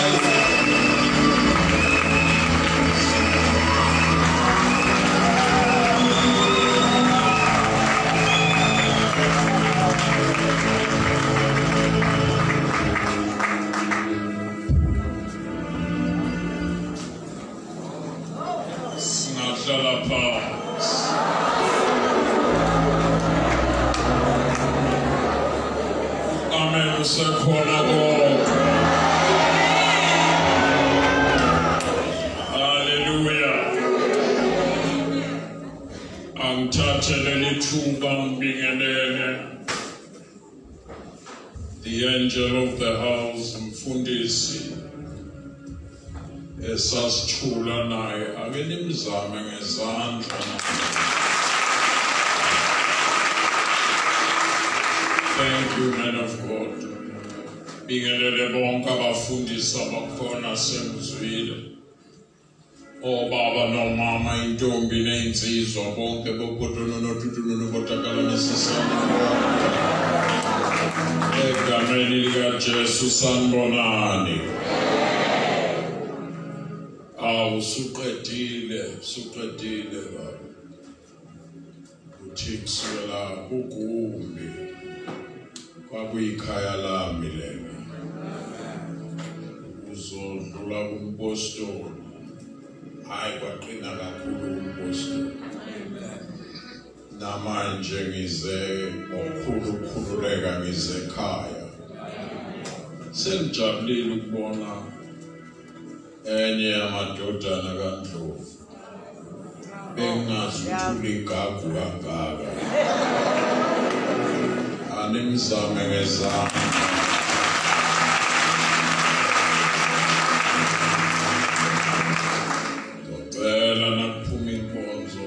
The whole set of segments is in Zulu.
The angel of the house, Mfundisi, esasithula naye ake nimzame ngezandla. Thank you, man of God. Bingelele bonke abafundisi abakhona semzwile. Obaba nomama, intombi neinsizwa bonke bogodono notutuno nobotakala nesisana. Egameni likaJesu sanibonani. Suqedile baba. Uthi kusukela kuGumbi kwakuyikhaya lami lena. Uzodlula kumpostoli. Hayi kwaqina kakhulu kumpostoli. Namanje ngize ukukhululeka ngize ekhaya. Sengijabulile ukubona enye yamadodana kaNdlovu. Bengazi ukuthi uligagu kangaka. Animzame ngezandla. Ngicela nakuphuma inkonzo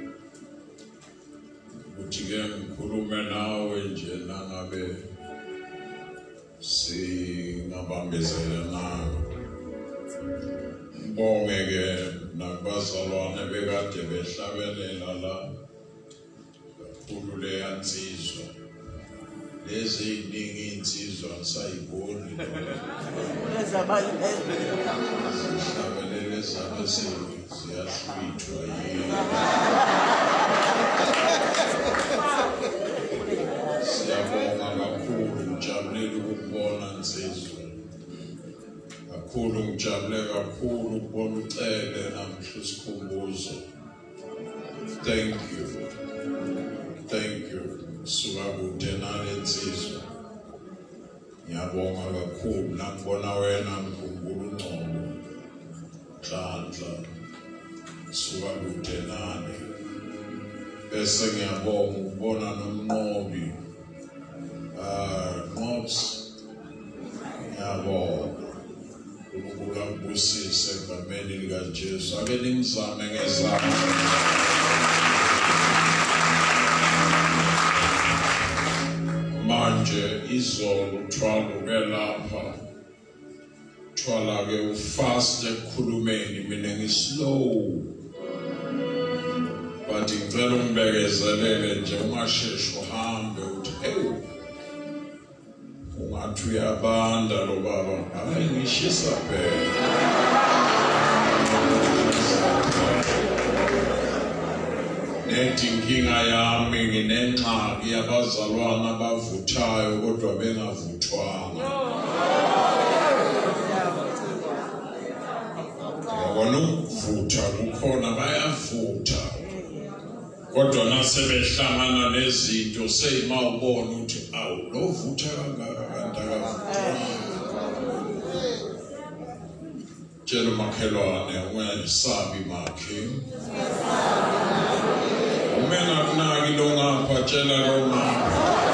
ukuthi ke ngikhulume nawe nje nangabe singabambezelana. Ngibonge ke nakubazalwane bekade behlabelela la kakhulu leya nsizwa. Lezi iningi insizwa sayiboni. Zihlabelele zabe ziyahlwithwa yini. Siyabonga kakhulu, ngijabulile ukubona nsizwa. Ngijabule kakhulu ukubona ucele namhla isikhumbuzo. Thank you. Suka kude nale nsizwa. Ngiyabonga kakhulu nakubona wena ngikhumbula uNgcobo. Nhlanhla. Suka kude nani. Bese ngiyabonga ukubona nomnqobi. Nqobs. Ngiyabonga. Ukubula kubusise egameni likaJesu. Ake nimzame ngezandla. Manje izolo uthwala ubelapha. Thwala ke ufast ekukhulumeni mina ngislow. But ngicela ungibekezelele nje ungasheshi uhambe uthi hey. Ungathi uyabanda lo baba. Hayi ngishisa phela. Inkinga yami nginengxaki yabazalwana abavuthayo kodwa bengavuthwanga. Yabona ukuvutha kukhona bayavutha. Kodwa nasebehlangana nezinto seyima ubona ukuthi awu lo vutha kangaka kanti akavuthwanga. Tshela umakhelwane ungayisabi makhe. Umena kunaki lo ngapha tshela lo ngapha.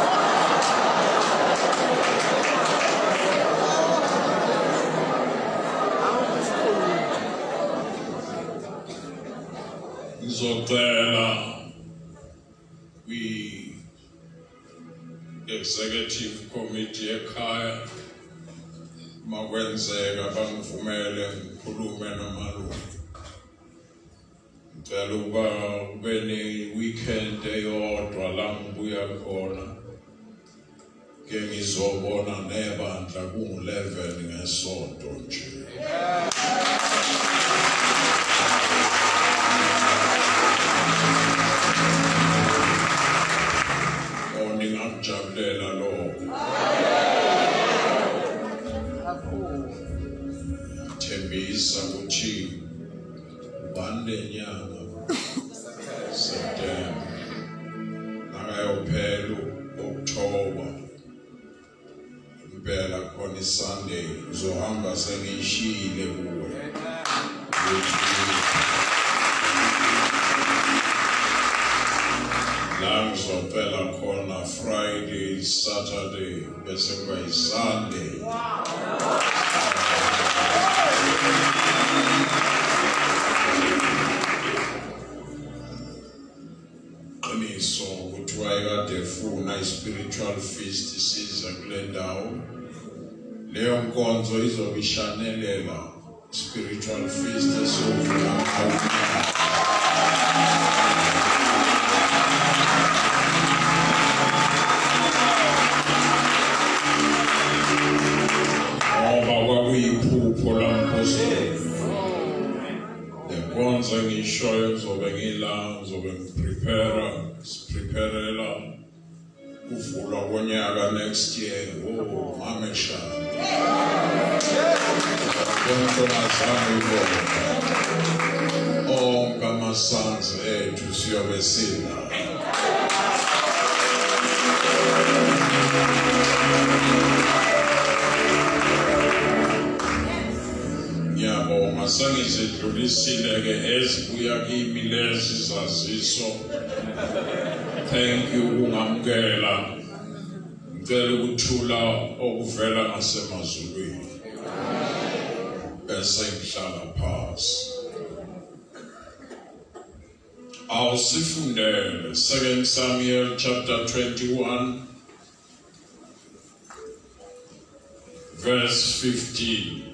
Ngizocela executive committee ekhaya makwenzeka bangivumele ngikhulume nomalume. Ngicela ukuba kube ne-weekend eyodwa la ngibuya khona ke ngizobona nebandla ku-11 ngesonto nje. Ningakujabulela lokho. Thembisa ukuthi bandenyanga September nakayophela October impela khona iSunday uzohamba sengishile kuwe. La ngizopela khona Friday, Saturday, bese kuba iSunday. Qiniso ukuthi wayekade efuna i-spiritual feast isize kule ndawo. Leyo nkonzo izobe ishanelela spiritual feast esiyovula kwakuyiphupho lamphosini. Le nkonzo engishoyo ngizobe ngila ngizobe ngipreparela kuvulwa konyaka next year. Oh, mamesha. Onke amasons ethu siyobe sila. Ngiyabonga sengizidlulisile ke ezibuya kimi lezi zaziso. Thank you ungamkela. Ngicela ukuthula okuvela ngasemazulwini. Bese ngihlala phansi. Awusifundele 2 Samuel chapter 21 verse 15.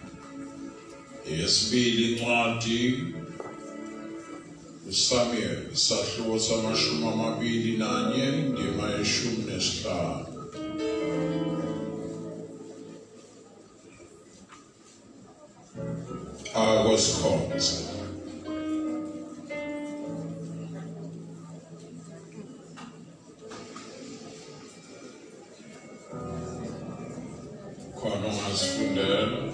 Yesibili incwadi uSamuel isahluko samashumi amabili nanye indima yeshumi nesihlanu. Kwesikhonza khona ungasifundela.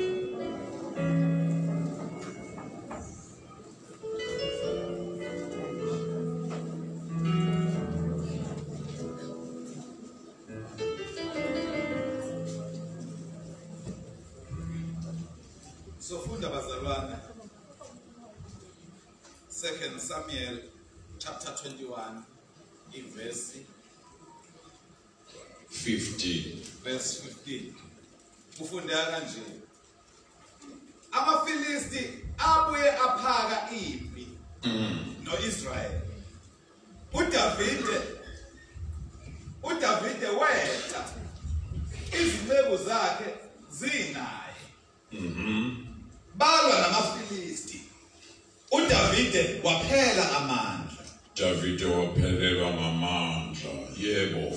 Sofunda bazalwane 2 Samuel chapter 21 verse 15. Verse 15. Kufundeka kanje. Amafilisti abuye aphaka impi noIsrael. uDavide wetha izinceku zakhe zinaye. Balwa namafilisti. uDavide waphela amandla. Davide waphelelwa ngamandla. Yebo.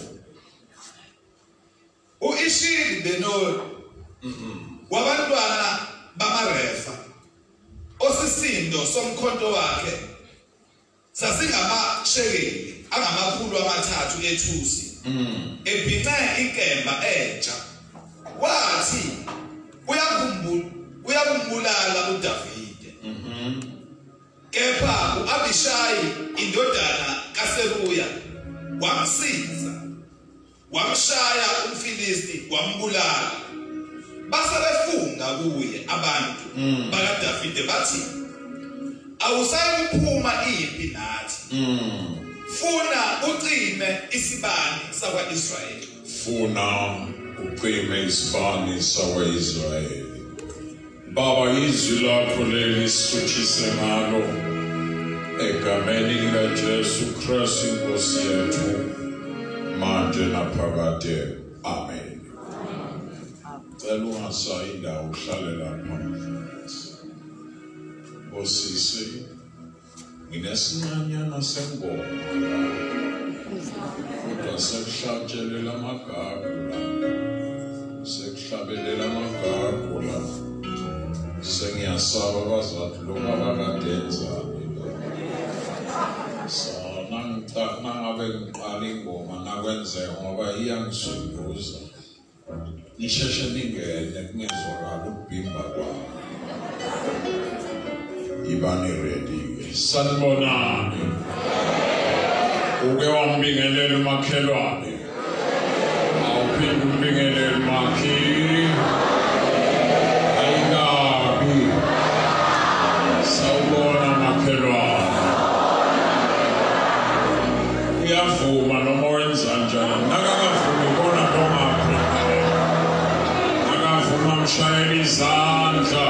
Uishili Benoyi wabantwana bamaRefa osisindo somkhonto wakhe sasingamashekeli angamakhulu amathathu ethusi ebhinqe inkemba entsha wathi uyakumbulala uDavide. Kepha uAbishayi indodana kaSeruya wamsiza wamshaya umfilisti wambulala. Base befunga kuye abantu bakaDavide bathi awusayiphuma impi nathi. Funa ucime isibani sakwaIsrayeli. Funa ucime isibani sakwaIsrayeli. Baba, izwi lakho leli sisuthise ngalo egameni likaJesu Kristu inkosi yethu manje naphakade. Amen. Cela ungasayi indawo uhlale lapha. Osisi nginesincanyana sengoma kodwa sekuhlatshelela amagagu la. Sekuhlabelela amagagu la. ngiyasaba bazathu lokho abakadenza nangabe ngiqala ingoma nakwenzeka ngoba iyangisunduza nisheshe ningene kungezwakala ukubhimba kwami ibani ready sanibonani uke wambingelela umakhelwane awuphinde umbingelele makhi ayingabi sawubona makhelwane uyavuma noma wenza njani nakakavumi kona ngomaphi nakavuma mshayela izandla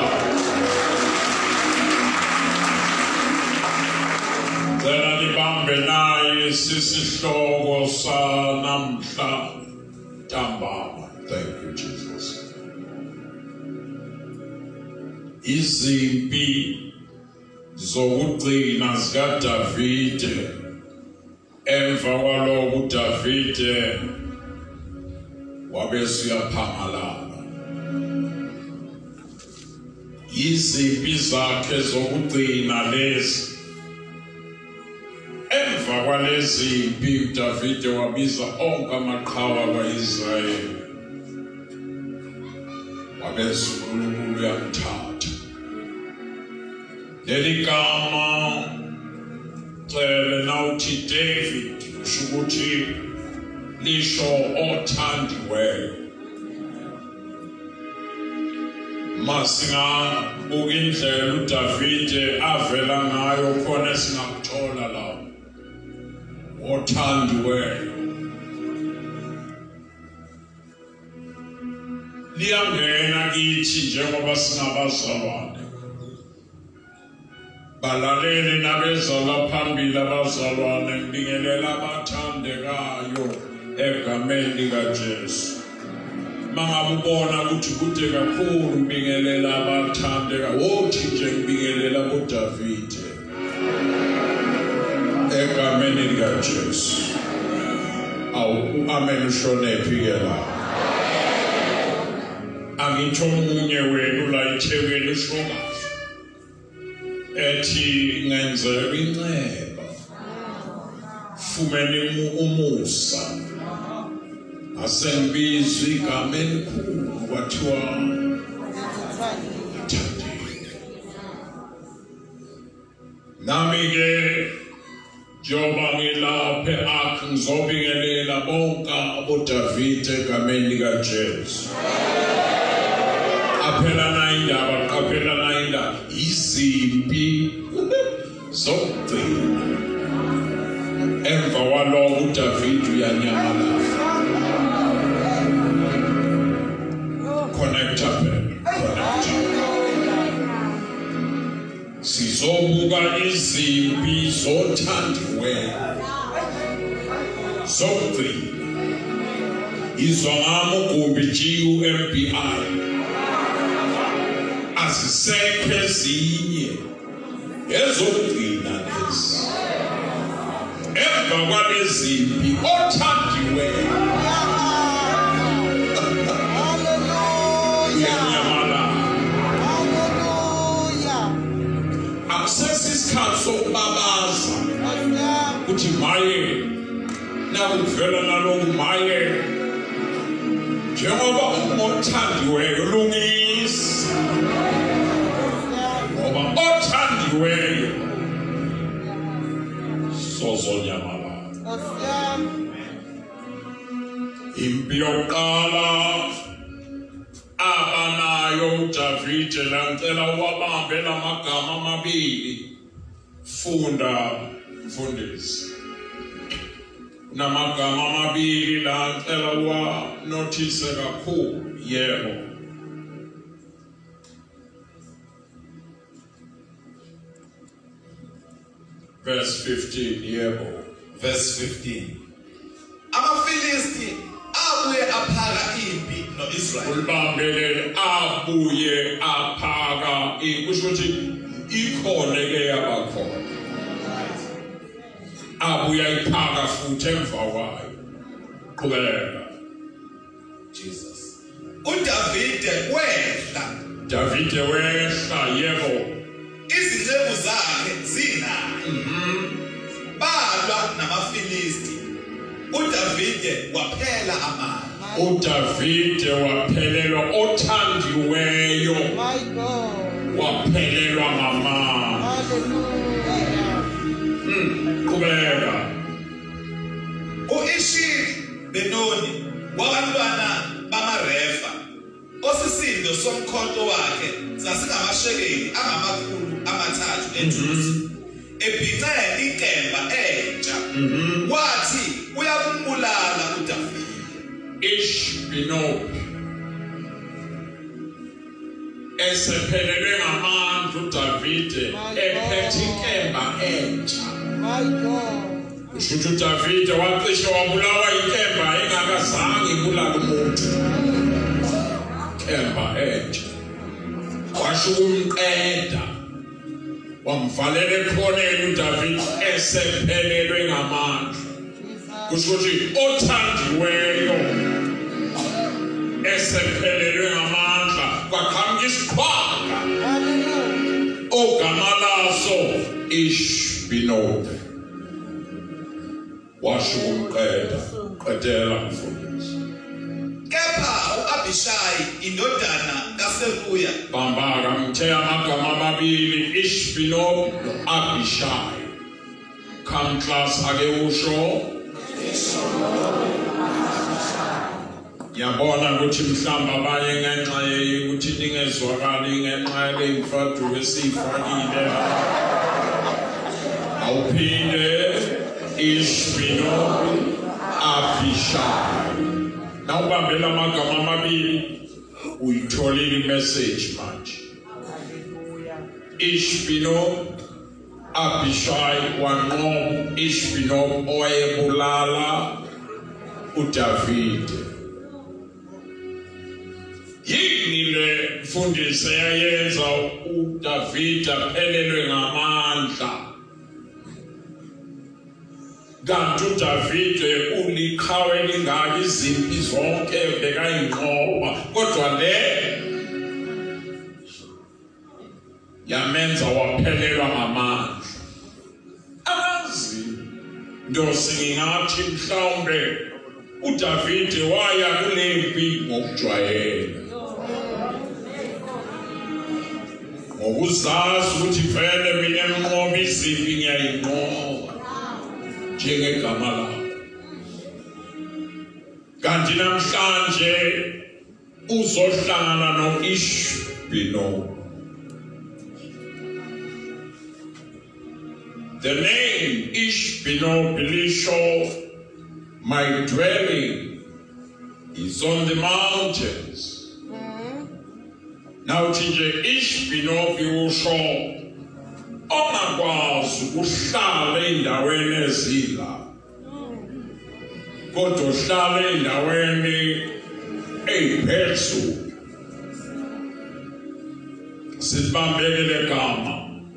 Zena libambe naye sisihloko sanamhla ntambama. Thank you, Jesus. Izimpi zokugcina zikaDavide emva kwalokho uDavide wabe siyaphangalala. Izimpi zakhe zokugcina lezi emva kwalezi impi uDavide wabiza onke amaqhawe kaIsrayeli wabese uNkulunkulu uyamthatha leli gama cele nawuthi David usho ukuthi lisho othandiweyo masingabuka indlela uDavide avela ngayo khona singakuthola lapho othandiweyo liyangena kithi njengoba singabazalwane balalele nabezala phambili abazalwane ngibingelela abathandekayo egameni likaJesu mangabubona ukuthi kude kakhulu ngibingelela abathandekayo wothi nje ngibingelela uDavide egameni likaJesu awu amen ushonephi ke la angitsho umunye wenu la eThekwini ushokazi ethi ngenzeka inceba fumene umusa asengibizwa igama elikhulu kwathiwa nami ke Joba ngilaphe akhe ngizobingelela bonke aboDavide egameni likaJesu. Aphelana indaba qaphelana indaba izimpi zokugcina emva kwalokho uDavide uyanyamalala. Connect up. Sizobuka izimpi zothandiweyo zokugcina izwa ngami ugumbi GUMBI azisekho ezinye ezokugcina lezi emva kwalezimpi othandiweyo sesisikhathi sokubabaza ukuthi maye nakuvela naloku maye njengoba othandiweyo lungisa ngoba othandiweyo sozonyamalala impi yokuqala abanayo uDavide lancela wabambe lamagama amabili funda mfundisi namagama amabili lancela wa notice kakhulu yebo verse 15 yebo verse 15 Amafilisti abuye aphaka impi noIsrael ulibambelele abuye aphaka kusho ukuthi ikhona ke yabakhona abuye iphaka futhi emva kwayo qhubeka Jesus uDavide wehla uDavide wehla yebo izinceku zakhe zinaye balwa namaFilisti uDavide waphela amandla uDavide waphelelwa othandiweyo My God. waphelelwa ngamandla Hallelujah. qhubeka uIshili Benoni wabantwana bamaRefa osisindo somkhonto wakhe sasingamashekeli angama300 ethusi ebhice inkemba entsha wathi uyakumbulala uDavide Ishbinobi esephelelwe ngamandla uDavide ephethe inkemba entsha My God. usho uDavide wacishe wabulawa inkemba engakazange ibulala umuntu inkemba entsha washo umqeda wamvalela ekhoneni uDavide esephelelwe ngamandla kusho ukuthi othandiweyo esephelelwe ngamandla kwaqhamuka isikhwama Hallelujah. ogama laso Ishbinobi washo umqeda qedela mfundisi kepha uAbishayi indodana kaSeruya bambaka mthe amagama amabili Ishbinobi noAbishayi come class ake usho yabona ukuthi mhlamba abanye ngenxa yokuthi ningezwakali ngenxa yemfadu esifakile awuphinde Ishbinobi Abishayi nawubambela amagama amabili uyitholile imessage manje Ishbinobi Abishayi wanqoba Ishbinobi owayebulala uDavide yini le mfundisi yayenza uDavide aphelelwe ngamandla kanti uDavide uliqhawe lingaki izimpi zonke bekayinqoba kodwa le yamenza waphelelwa ngamandla azi ndosi ngingathi mhlawumbe uDavide waya kulempi ngokujwayela ngokuzazi ukuthi vele mina emnqoba izimpi ngiyayinqoba njengegama lakho kanti namhlanje uzohlangana noIshbinobi. The name Ishbinobi lisho my dwelling is on the mountains. Now nje Ishbinobi usho ongakwazi ukuhlala endaweni ezila kodwa uhlala endaweni eyiphezulu sibambekele gama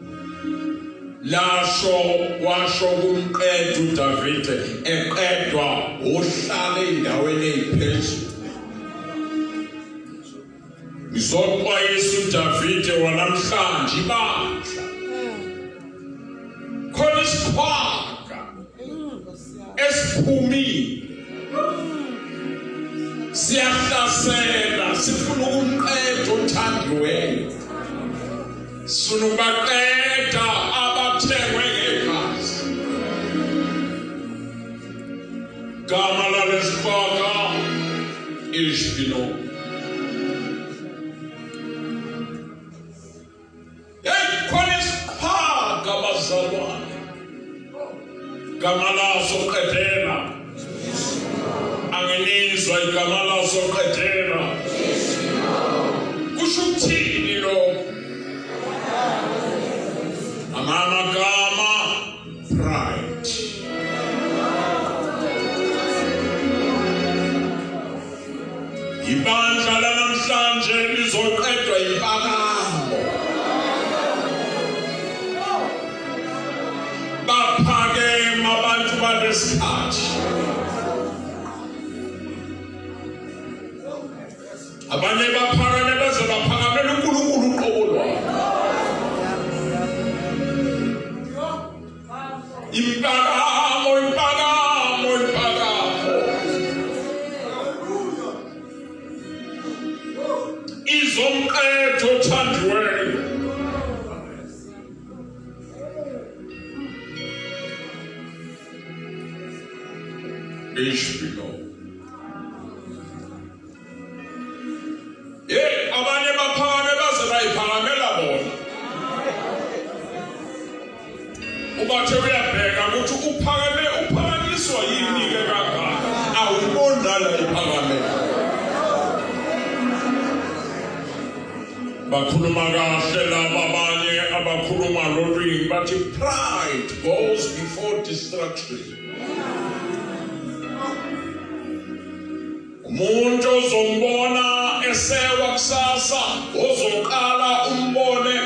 lasho washo kumqeda uDavide eqedwa uhlala endaweni eyiphezulu ngizoxwayisa uDavide wanamhlanje bandla khona isikhwaka esiphumile siyahlasela sifuna ukumqeda othandiweyo sifuna ukubaqeda abathengwe ngegazi gama lalesikhwaka Ishbinobi. Gama laso qedela angenizwa igama laso qedela kusho ukuthini lo amagama pride ibandla lanamhlanje lizoqedwa impakamo baphakeme abantu balesikhathi abanye baphakame beze baphakamela uNkulunkulu izomqeda othandiweyo. Ishbilo. Abanye baphakame baze bayiphakamela bona. Ubathe uyabheka ukuthi uphakanyiswa yini ke kangaka. Awubona la iphakamela. Bakhuluma kahle laba abanye abakhuluma lolwimi bathi pride goes before destruction. Umuntu ozombona esewa kusasa ozoqala umbone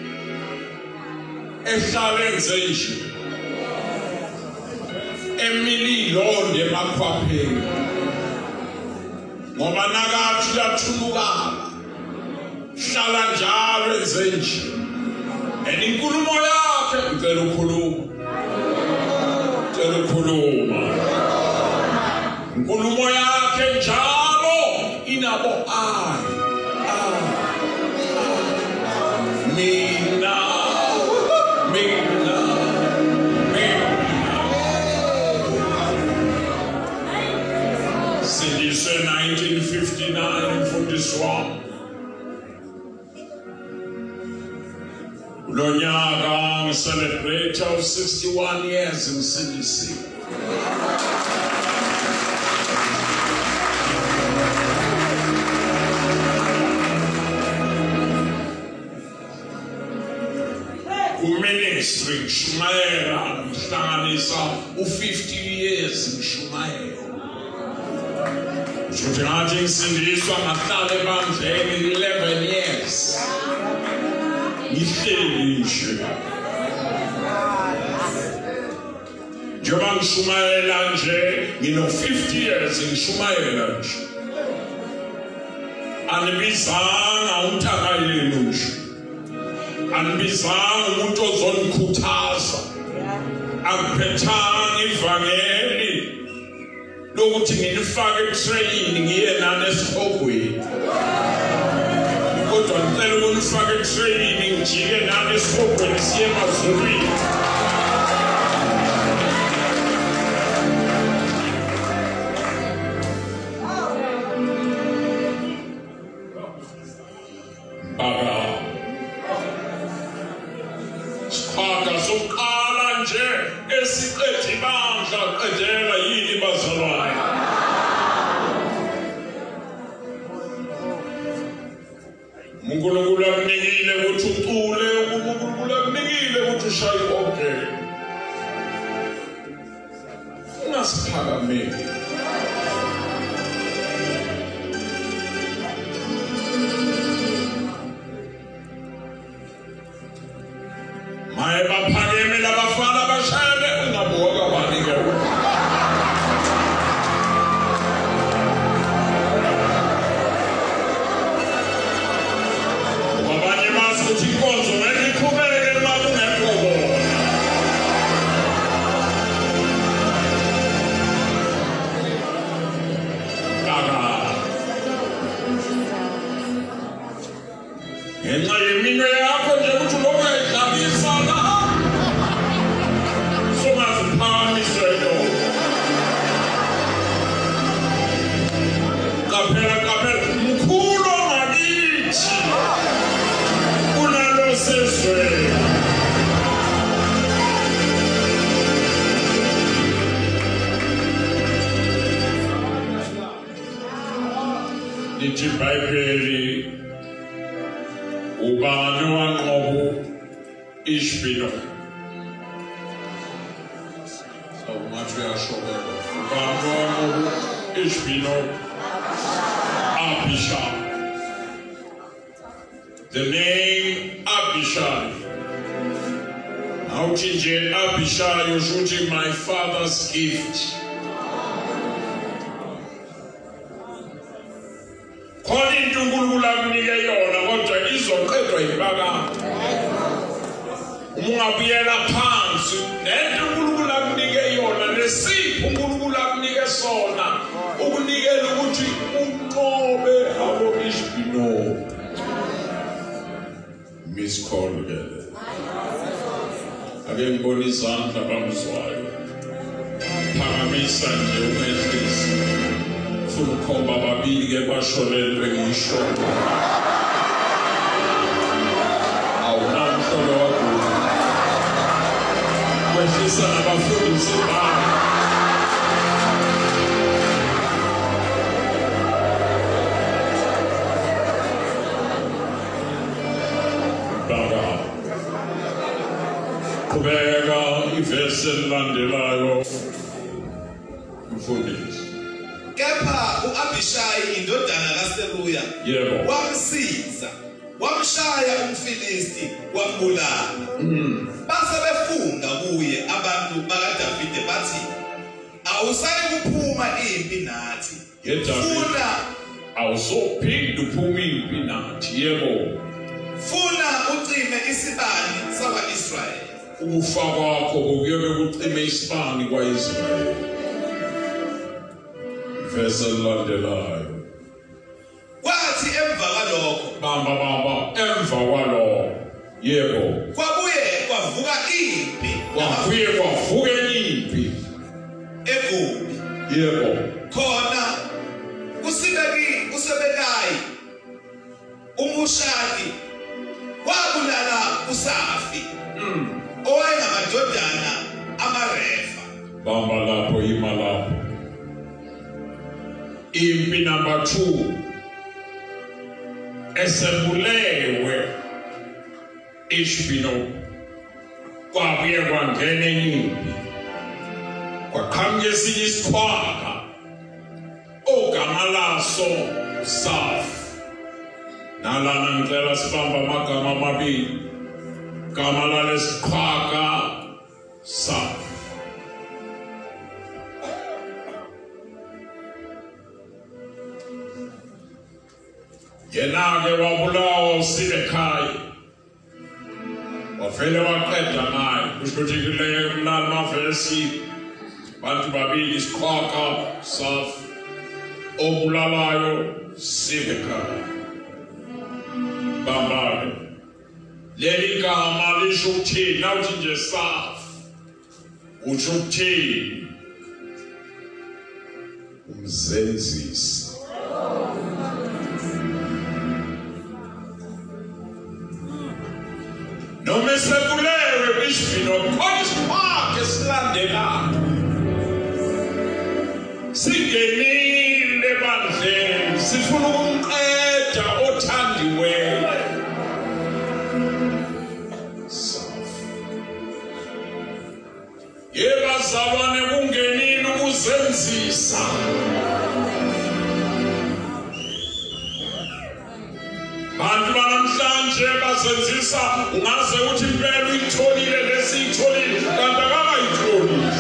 ehlala enze nje emililo emakhwapheni ngoba nakathi yathulukana hlala njalo enze nje inkulumo yakhe ucela ukhuluma inkulumo yakhe njalo inabo mina Sindise 1959 41 Ulonyaka celebrate of 61 years in Sindise. Ministry Shumaela mhlanganisa u50 years Shumaela. Njengathi insindiswa ngahlala ebandleni 11 years. Ngihleli nje. Njengoba ngishumayela nje ngino 50 years ngishumayela nje. Anibizanga uNthakayeni nje. Anibizanga umuntu ozonikhuthaza akuphethanga ivangeli lokuthi ngilifake training ngiye nani esihogweni kodwa ngicela ukunifaka training njike nani esihogweni siye emazulwini esiqedwe ibandla qedela yini bazalwane uNkulunkulu akunikile ukuthi ucule uNkulunkulu akunikile ukuthi ushaye okay ungasiphakameli maye baphakeme labafana bashayele ungabuka banike abanye bazi ukuthi inkonzo ngeke iqhubeke uma kungekho bona ngenxa yeminwe yakho nje ukuthi lokhu ayidlabisa la Kapela mkhulu ngakithi unalo sezwe lithi iBhayibheli ubani wanqobo Ishbilo Ishbilo Abishai. The name Abishai. How did Abishai usually my father's gift? Calling to Gulula Nigayona, what the is of Pedro Baga. Muabiela Pans, then the Gulula Nigayona, the sea, Gulula Nigasona, Unigel Uchi, Unkobe, how is Pino. isikholwe. Ake ngibone izandla bamzwayo. Phakamisa nje umehlisi. Funa ukhomba ababili ke bashonelwe ngisho. Awunamhlolo wakho. Wehlisa nabafundisi bami. Kubeka ivesi elilandelayo mfundisi. Kepha u-Abhishayi indodana kaSeruya Yebo. wamsiza, wamshaya umFilisti, wambulala. Base befunga kuye abantu bakaDavide bathi, awusayi kuphuma impi nathi. Funa awusophinde uphume impi nathi. Yebo. Funa ucime isibani sakwa-Israyeli. Ukufa kwakho kuyobe kucime isibani kwa-Israyeli. Verse elilandelayo. Kwathi emva kwalokho, Bamba emva kwalokho. Yebo. kwabuye kwavuka impi Kwavuka impi eGubi. Yebo. Khona uSebekayi umHushati wabulala uSafi owayengamadodana amaRefa. Bamba lapho ima lapho. Impi number 2. Esebulewe Ishbino. Kwabuye kwangena impi. Kwaqhamuka esinye isikhwaka. Ogama laso Safi. Nalana ngicela sibamba amagama amabili. Gama lalesikhwaka Safi. Yena-ke wabulawa uSibekhayi. Wavele waqeda naye. Kusho ukuthi kuleyo mlalo mavesi. Bantu babili isikhwaka Safi. Obulalayo Sibekhayi. Bambale. Leli gama lisho ukuthini? Nawuthi nje Safi. Usho ukuthini? Umzenzisi. Noma esebulewe Ishbino khona isikhwaka esilandelayo. Singenile ebandleni sifuna ukumqeda othandiweyo. Yebazalwane kungenile ukuzenzisa. Bantu banamhlanje bazenzisa ungaze uthi impela uyitholile lesiyitholile kanti akakayitholi.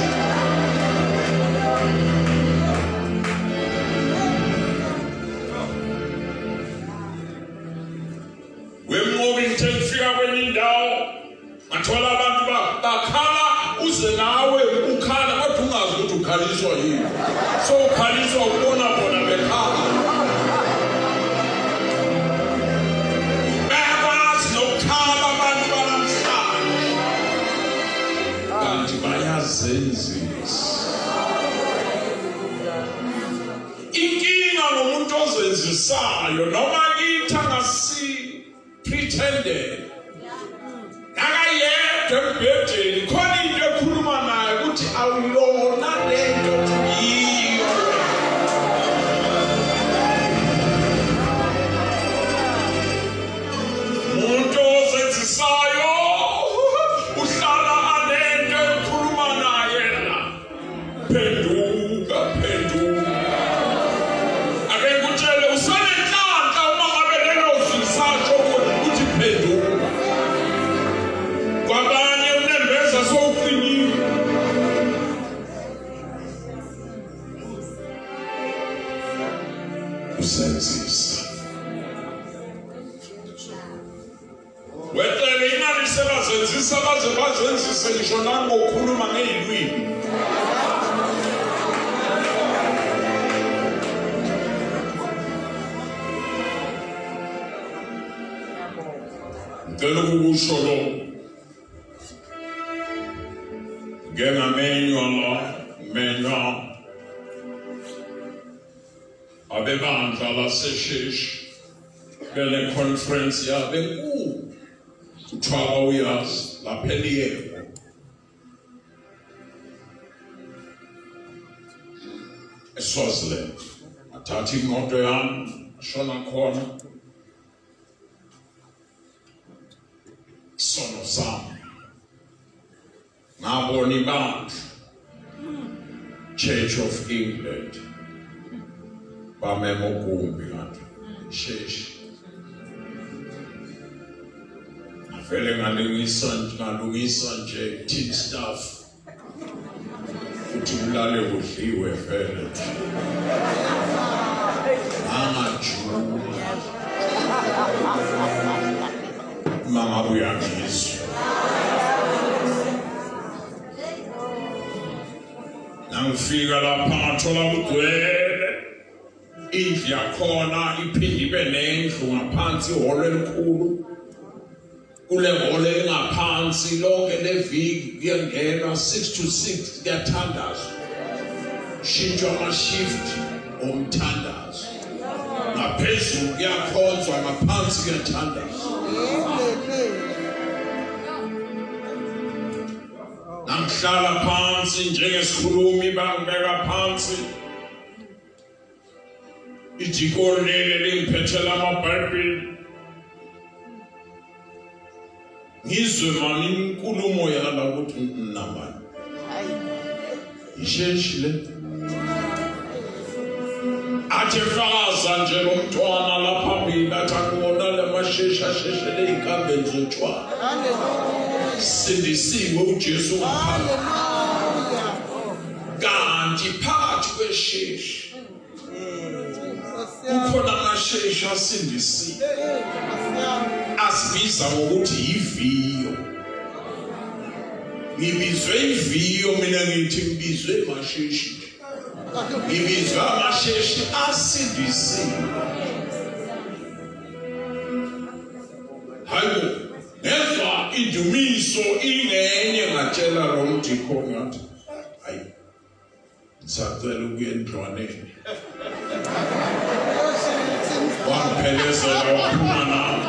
Wemnqobi ngithe kufika kwenye indawo ngathola abantu bakhala uze nawe ukhala kodwa ungazi ukuthi ukhaliswa yini. So ukhaliswa ubona bona bekhala. Bayakwazi nokukhala abantu banamhlanje. Kanti bayazenzisa. Inkinga ngomuntu ozenzisayo noma kithi angasi pretended. Nakayedwa embhedeni khona into ekhuluma naye ukuthi awuyona lento yiyo. Umuntu ozenzisayo uhlala anento ekhuluma naye la. Phenduka. Ake ngikutshele usenenhlanhla uma ngabe lelo zisasho ukuthi phenduka. Kwabanye unembeza sowuqinile. Usenzisa. Wetele inani sebazenzisa baze bazenzise ngisho nangokhuluma ngezilwimi. ngicela ukusho lo ngengamenywa la mena abebandla lasesheshi bele conference yabo enkulu kuthiwa uyazi lapha eliyeko eSwaziland athatha imoto yami shona khona sono sami ngabona ibandla Church of England bamemo kumbi ngathi sheshi vele ngalungisa nje teen stuff ukuthi ulale kudliwe vele angajula mama uyangizwa nangifika lapha ngathola kugcwele indlu yakhona iphinde ibe nendlu ngaphansi ihholo elikhulu kule hholo engaphansi lonke leviki kuyangena 6 to 6 kuyathandazwa shintshwa ama-shift omthandazo ngaphezulu kuyakhonzwa ngaphansi kuyathandazwa nangihlala phansi njengesikhulumi bangibeka phansi ijikoli leli lingiphethela amabhayibheli ngizwe mani inkulumo yala ukuthi namani isheshi le athi fakaza nje lo mntwana lapha phambili athi akubona le masheshi asheshele iy'nkambeni zotshwala sindisiwe uJesu ngaphandle kanti phakathi kwesheshi ukhona amasheshi asindisiwe asibiza ngokuthi yiviyo ngibizwe iviyo mina ngithi ngibizwe amasheshi ngibizwe amasheshi asindisiwe hayibo ngezwa indumiso ingenye ngatshela lo mdikoni ngathi hayi ngisacela ukuya endlwaneni wangiphelezela waphuma nami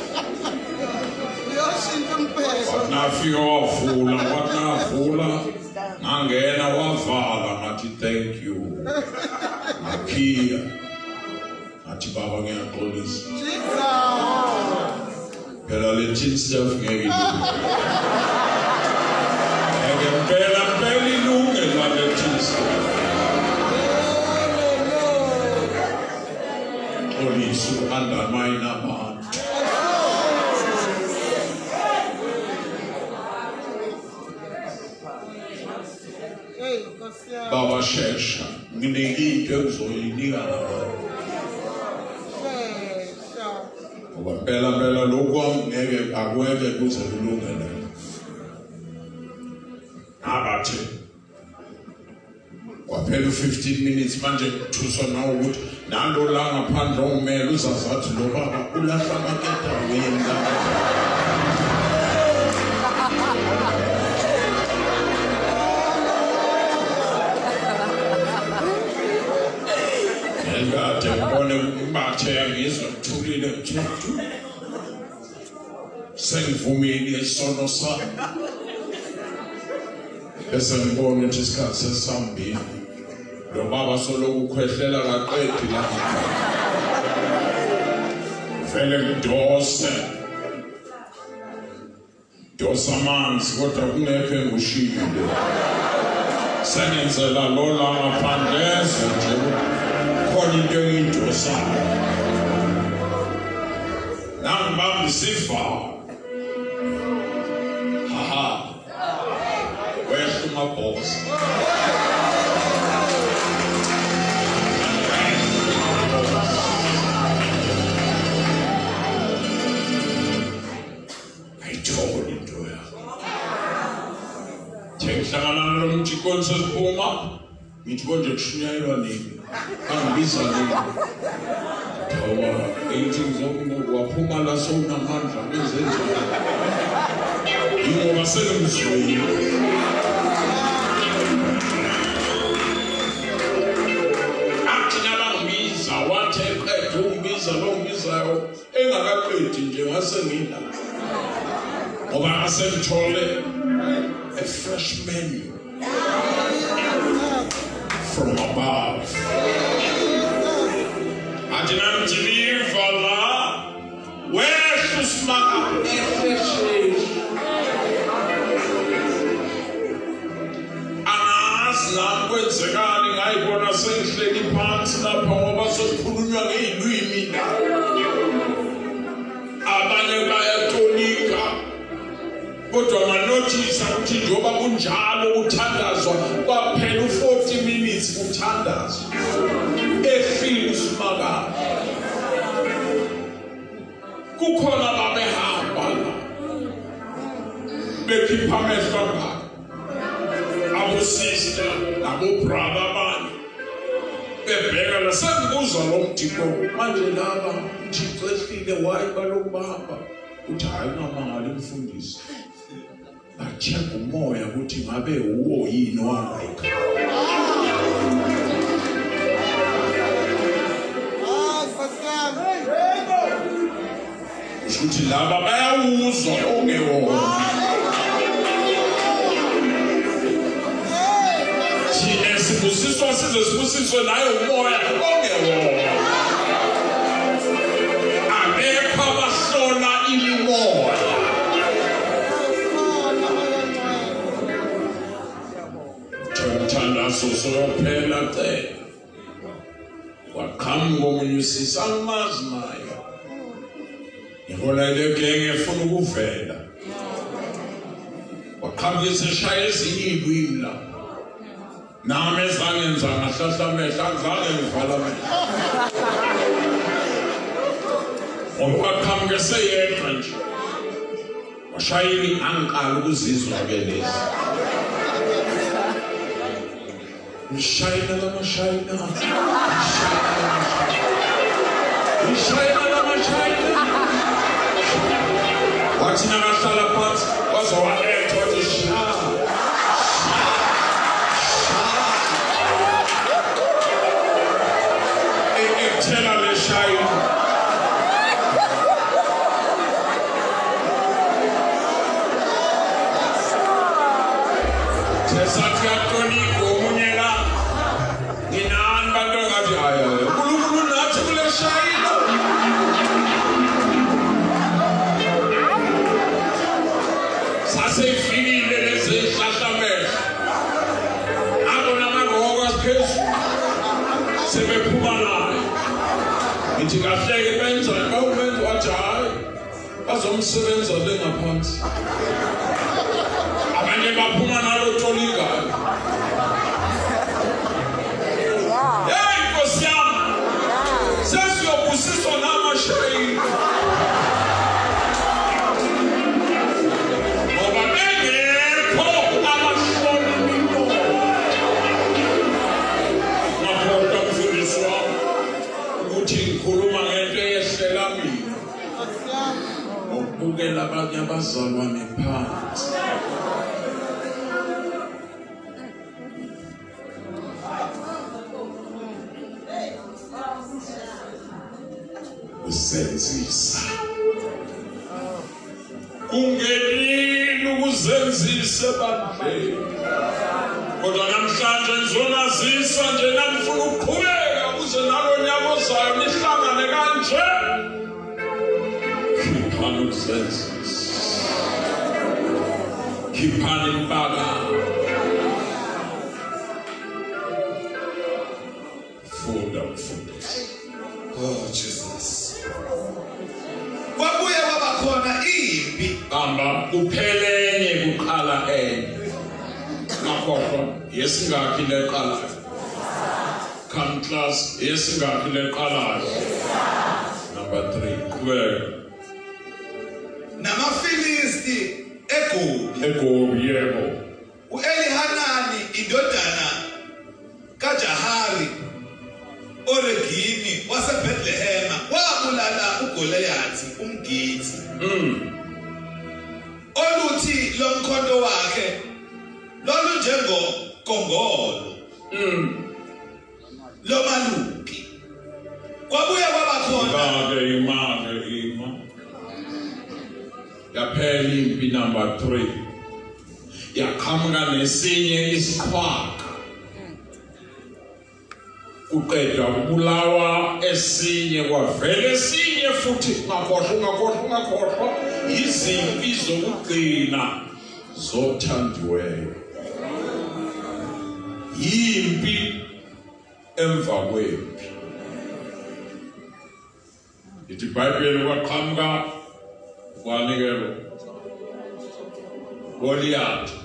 nafika wavula ngangena wavala ngathi thank you ngakhiya ngathi baba ngiyaxolisa phela le teen stuff ngeke phela ilunge la le teen stuff xolisa undermine abantu Baba shesha nginekile ngizoyinika nabantu ngoba phela lokwami ngeke akweke kuze kulungele abathi kwaphela 15 minutes manje kuthuswa nawe ukuthi nalo la ngaphandle ongimele uzazathi lo baba ulahla amaketha wena ngade ngibone umathe ngizwe kuthulile mthetho sengivumile isono sami bese ngibona ukuthi isikhathi sesihambile lo baba soloku ukhwehlela kaqedi la vele ngidose amanzi kodwa kungekho engushilo sengenzela lola ngaphandleze nje khona into engiyidosayo nangibamba isivalo haha wehla umabhosi ayithola into yakho ngihlangana nomjikoni sesiphuma ngithi konje kushunyayelwa nini angibiza nini Eating zombie, Wapumala Sona Mantra, you are selling a fresh menu from above. Ajinam Jimmy Fala, where to smack Anas language regarding I want to say the pants na power so Punya Luimina. Abane by Tonika. But on a notice, I'm to Joba Bunjalo Utandas or Pelu 40 minutes Utandas. A feels maga. Kukola Babeha Bala. Becky Pamela. Our sister, our brother man. The beggar, the sun goes along to go. Mandelava, she closely the white Balobaba. Utana Malim Fundis. I check more and put him a bit war ye no like. Should lava by who's on the wall. She has the position I more on the wall. I may cover Sona anymore. So pelate wakambo munyusi samazmaya ngola ile genge efuna ukuvela wakhambisa shaya ezinyibwila nami ezangenza ngahlahla mehla ngizange ngivala mehla wakhambisa yedwa nje washayini ankala ukuzizwa kelezi Shine lama shine, watching a salapot was our air to the shah. Tell me shine. Tesatia Tony. Ndikahleke benza ngawumenza wathi hayi bazomsebenza lengaphansi abanye baphuma nalo tolika hey Nkosi yami sesiyobusiswa namashayi ngoba bengekho amashoni mino ngaphoqa kufundiswa ukuthi ngikhuluma ngento eyehlela mina ukubukela abanye abazalwane phansi usenzisa kungenile ukuzenzisa bandleni kodwa namhlanje ngizonazisa nje namfuna ukuqhubeka ukuze nalo nyaka ozayo nihlangane kanje khiphani ukuzenzisa khiphani impaka funda mfundisi. Oh Jesus. Kwabuye kwabakhona impi hamba kuphelenye kuqala enye ngakhohlwa yesingakhi leqalayo come class yesingakhi leqalayo number 3 kuwela namafilisti eGobi yebo uElihanani indodana kaJahari Oregini waseBethlehem wabulala uGoliathi umGithi. Oluthi lomkhonto wakhe lolu njengokongolo. Lomaluki. Kwabuye kwaba khona ima. Yaphela impi number 3. Yaqhamuka nesinye isikhwaka. Uqedwa ukubulawa esinye kwavela esinye futhi ungakhohlwa izimpi zokugcina zothandiweyo. Yimpi emva kwempi. Ithi iBhayibheli kwaqhamuka kwanikelo Goliath.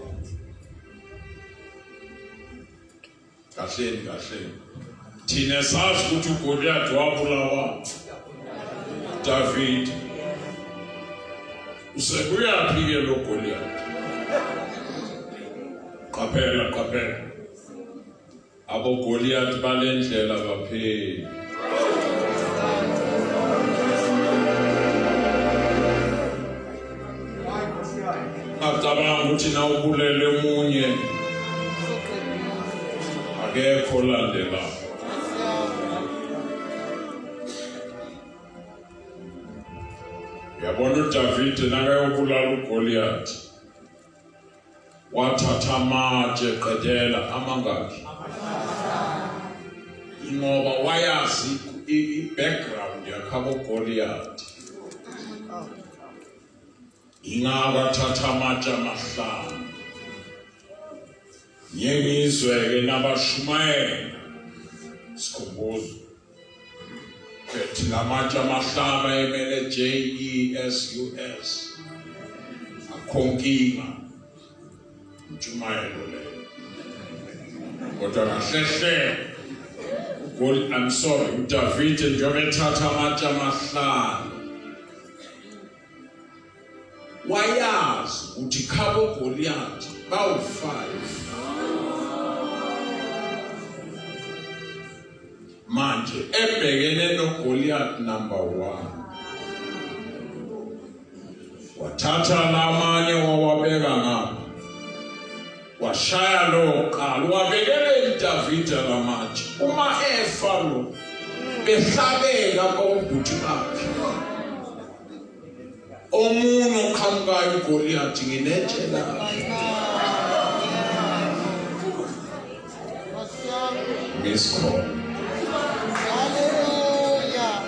Kahleni. Thina sazi ukuthi uGoliath wabulawa David. Usebuyaphi ke lo Goliath? Qaphela. Abo Goliath balendlela bapheli. Acabanga ukuthi na ubulele munye akekho landela. Yabona uDavid nakayobulala uGoliath wathatha amatshe qedela amangaki ngoba wayazi i-background yakhabo Goliath. Ingaba thatha amatshe amahlanu yengizwe ke nabashumayela sikhumbuzo ethi lamatshe amahlanu emele JESUS akhonkinga ujumayelo le kodwa kahlehle I'm sorry uDavid njengoba ethatha amatshe amahlanu wayazi ukuthi khabo Goliath bawu5 manje ebhekene noGoliath number 1 wathatha lamanye wawabeka ngapha washaya lo qala wabekele uDavid lamatshe uma efa lo behlabeka kobhuti bakhe omuno qhamukayo uGoliath nginetshela Misko Hallelujah.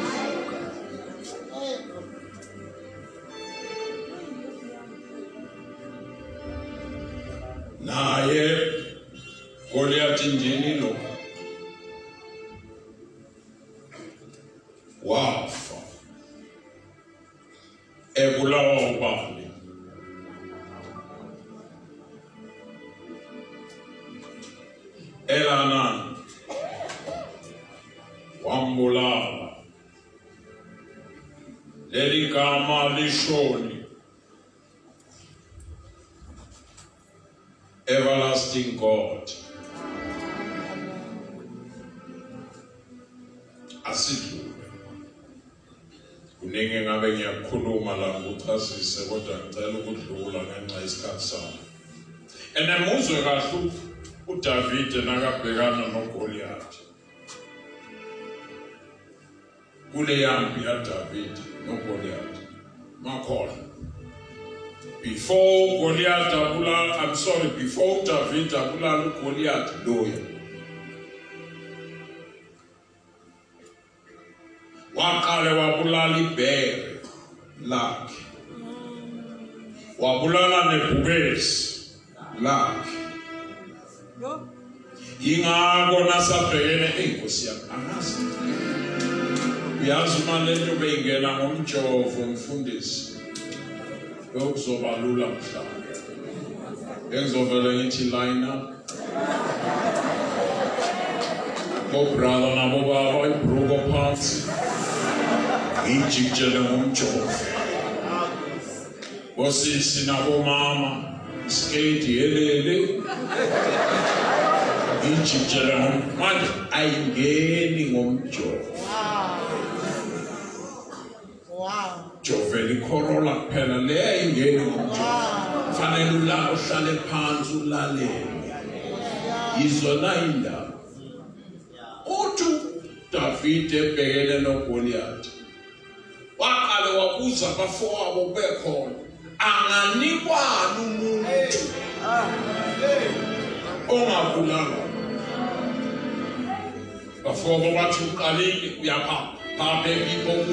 naye Goliath njini lo wafa ebulawa ubani Elana wambulala leli gama lishoni everlasting God asidlule kuningi ngabe ngiyakhuluma la ngokuchazise kodwa ngicela ukudlula ngenxa isikhathi sami enemuzwe kahle uDavid nakabhekana noGoliath kule yambi yaDavid noGoliath makhola before David abulala uGoliath loya waqale wabulala ibhere lakhe wabulala nebhubesi lakhe ingako nasabhekene inkosi yami angazi uyazi uma lento beyingena ngomjovo mfundisi yokuzoba lula mhlawumbe engizovela ngithi line up bo brother nabo baba ibruko phansi ngijikjele ngomjovo bosisi nabo mama skate yelele Ijijela manje ayingeni ngomjovo. Wow. Joveli Corolla kuphela le ayingeni ngomjovo. Fanele uhlale phansi ulalele. Izona indaba. Uthi David ebhekene noGoliath. Waqala wabuza abafowabo bekhona. Anganikwani umuntu ongabulala. Bafowabo bathi uqalile uyapha phambe iboku.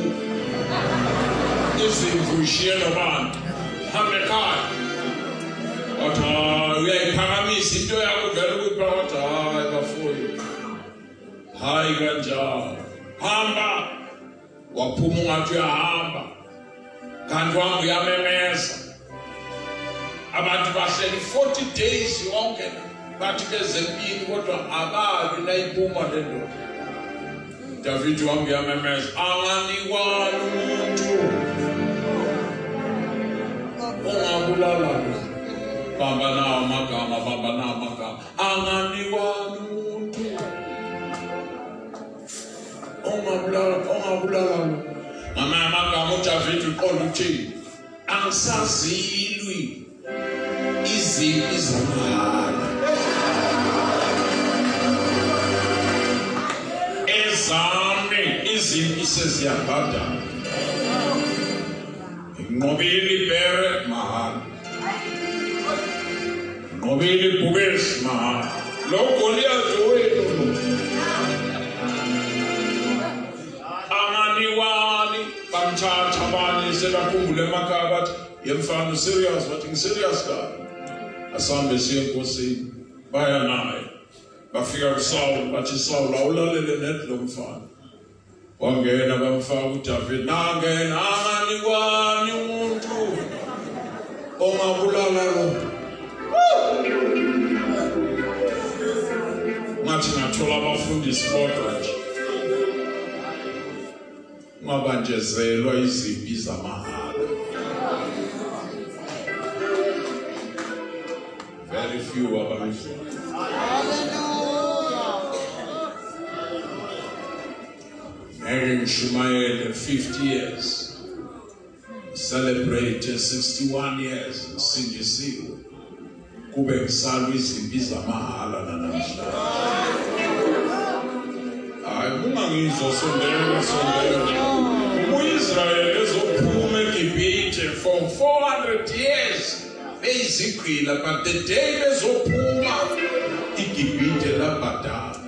Izimvu ishiyela abantu. Hambe ekhaya. Wathi uyayiphakamisa into yakho vele ukuyiphatha hayi bafowethu. Hayi kanjalo. Hamba. Waphuma ungathi uyahamba. Kanti wami uyamemeza. Abantu bahleli 40 days yonke bathi bezempini kodwa ababi nayiphuma le ndoda. David wami uyamemeza. Anganikwani umuntu ongabulala. Bamba nawo amagama. Anganikwani umuntu ongabulala. Mama amagama uDavid uqonda uthini? Angisazilwi izimpi zamahhala. Ezami izimpi seziyabhadala. Nqobile ibhere mahhala. Nqobile ibhubesi mahhala. Lo Goliath wethu anganiwani bamthatha abanye sebakhumbule emakhaya bathi yemfana serious bathi ngiserious ka asambe siye enkosini baya naye bafika kuSaul bathi Saul awulalele net lo mfana wangena bamfaka uDavid nangena anganiwani umuntu ongabulala lo ngathi ngathola abafundisi bodwa nje ngabanjezelwa izimpi zamahhala. Very few abantu. Hallelujah. Mary Shumael 50 years. Celebrate 61 years singisiwe. Kube kusalwa izimpi zamahhala namhlanje. Ungangizosondela uIsrael ezophuma eGibhithe for 400 years bezigqila but the day bezophuma iGibhithe labhadala.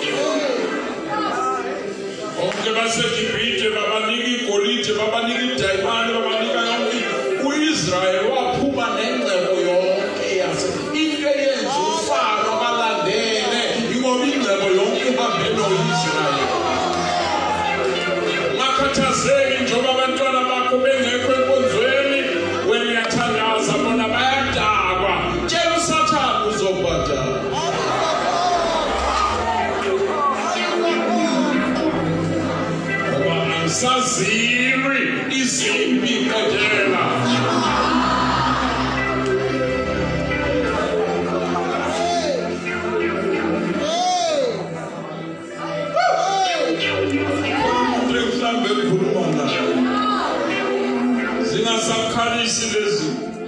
Onke baseGibhithe babanika igolide babanika idayimani babanika yonke. uIsrael waphuma nengcebo yonke yase into eyenza uFaro balandele ingoba ingcebo yonke ihambe noIsrael. Makhathazeki njengoba abantwana bakho bengekho enkonzweni wena uyathandaza bona bayadakwa. Tshela uSathane uzobhadala. Ngoba angisazilwi izimpi qedela. Zingasakhalisi lezi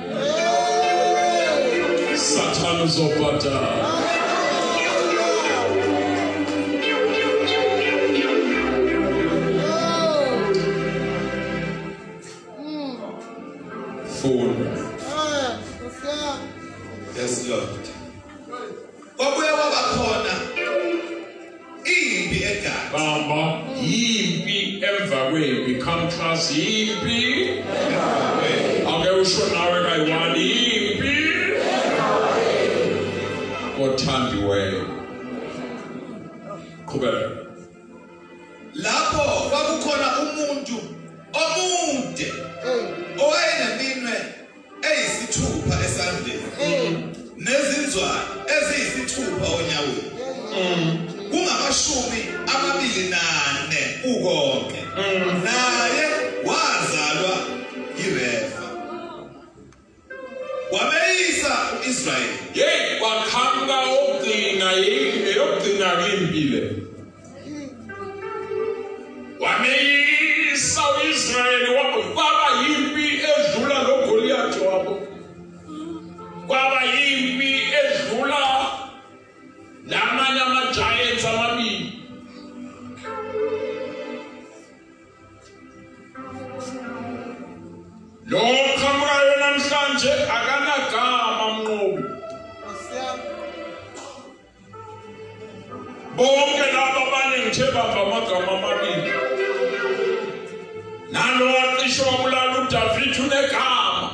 Sathane uzobhadala. Yes, Lord. Kwabuye kwabakhona impi eGaza. Bamba yimpi emva kwempi. Contrast yimpi. Ake usho nawe kayiwani yimpi. Othandiweyo. Qhubeka. Lapho kwakukhona umuntu omude owayeneminwe eyisithupha esandleni nezinzwana eziyisithupha onyaweni. Kungamashumi 24 ukonke. Naye wazalwa yiRefa. Wameyisa uIsrael. Yey wakhanga ogcina yokugcina impilo wameyisa uIsraeli kwaba yimpi edlula loGoliath wabo kwaba yimpi edlula lamanye ama-giants amabili lo qhamukayo namhlanje akanagama mnqobi bonke laba abaningithe bamba amagama amabili nalo wacishe wabulala uDavid unegama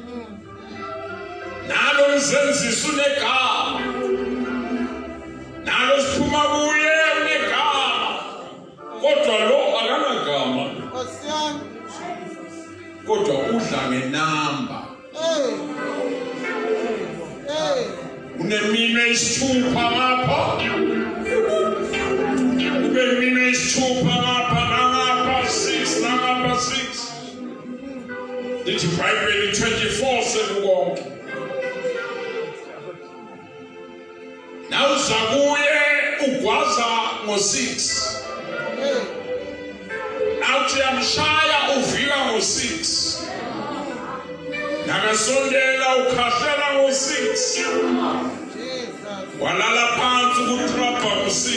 nalo mzenzisi unegama nalo siphuma kuye unegama kodwa lo akanagama kodwa udla ngenamba unemino isithupha ngapha unemino isithupha ngapha nangapha 6 nangapha 6 lithi iBhayibheli 24 sekukonke nawuza kuye ugwaza ngo6 awuthi yamshaya uvika ngo6 nakasondela ukhahlela ngo6 walala phansi ukutrapha ngo6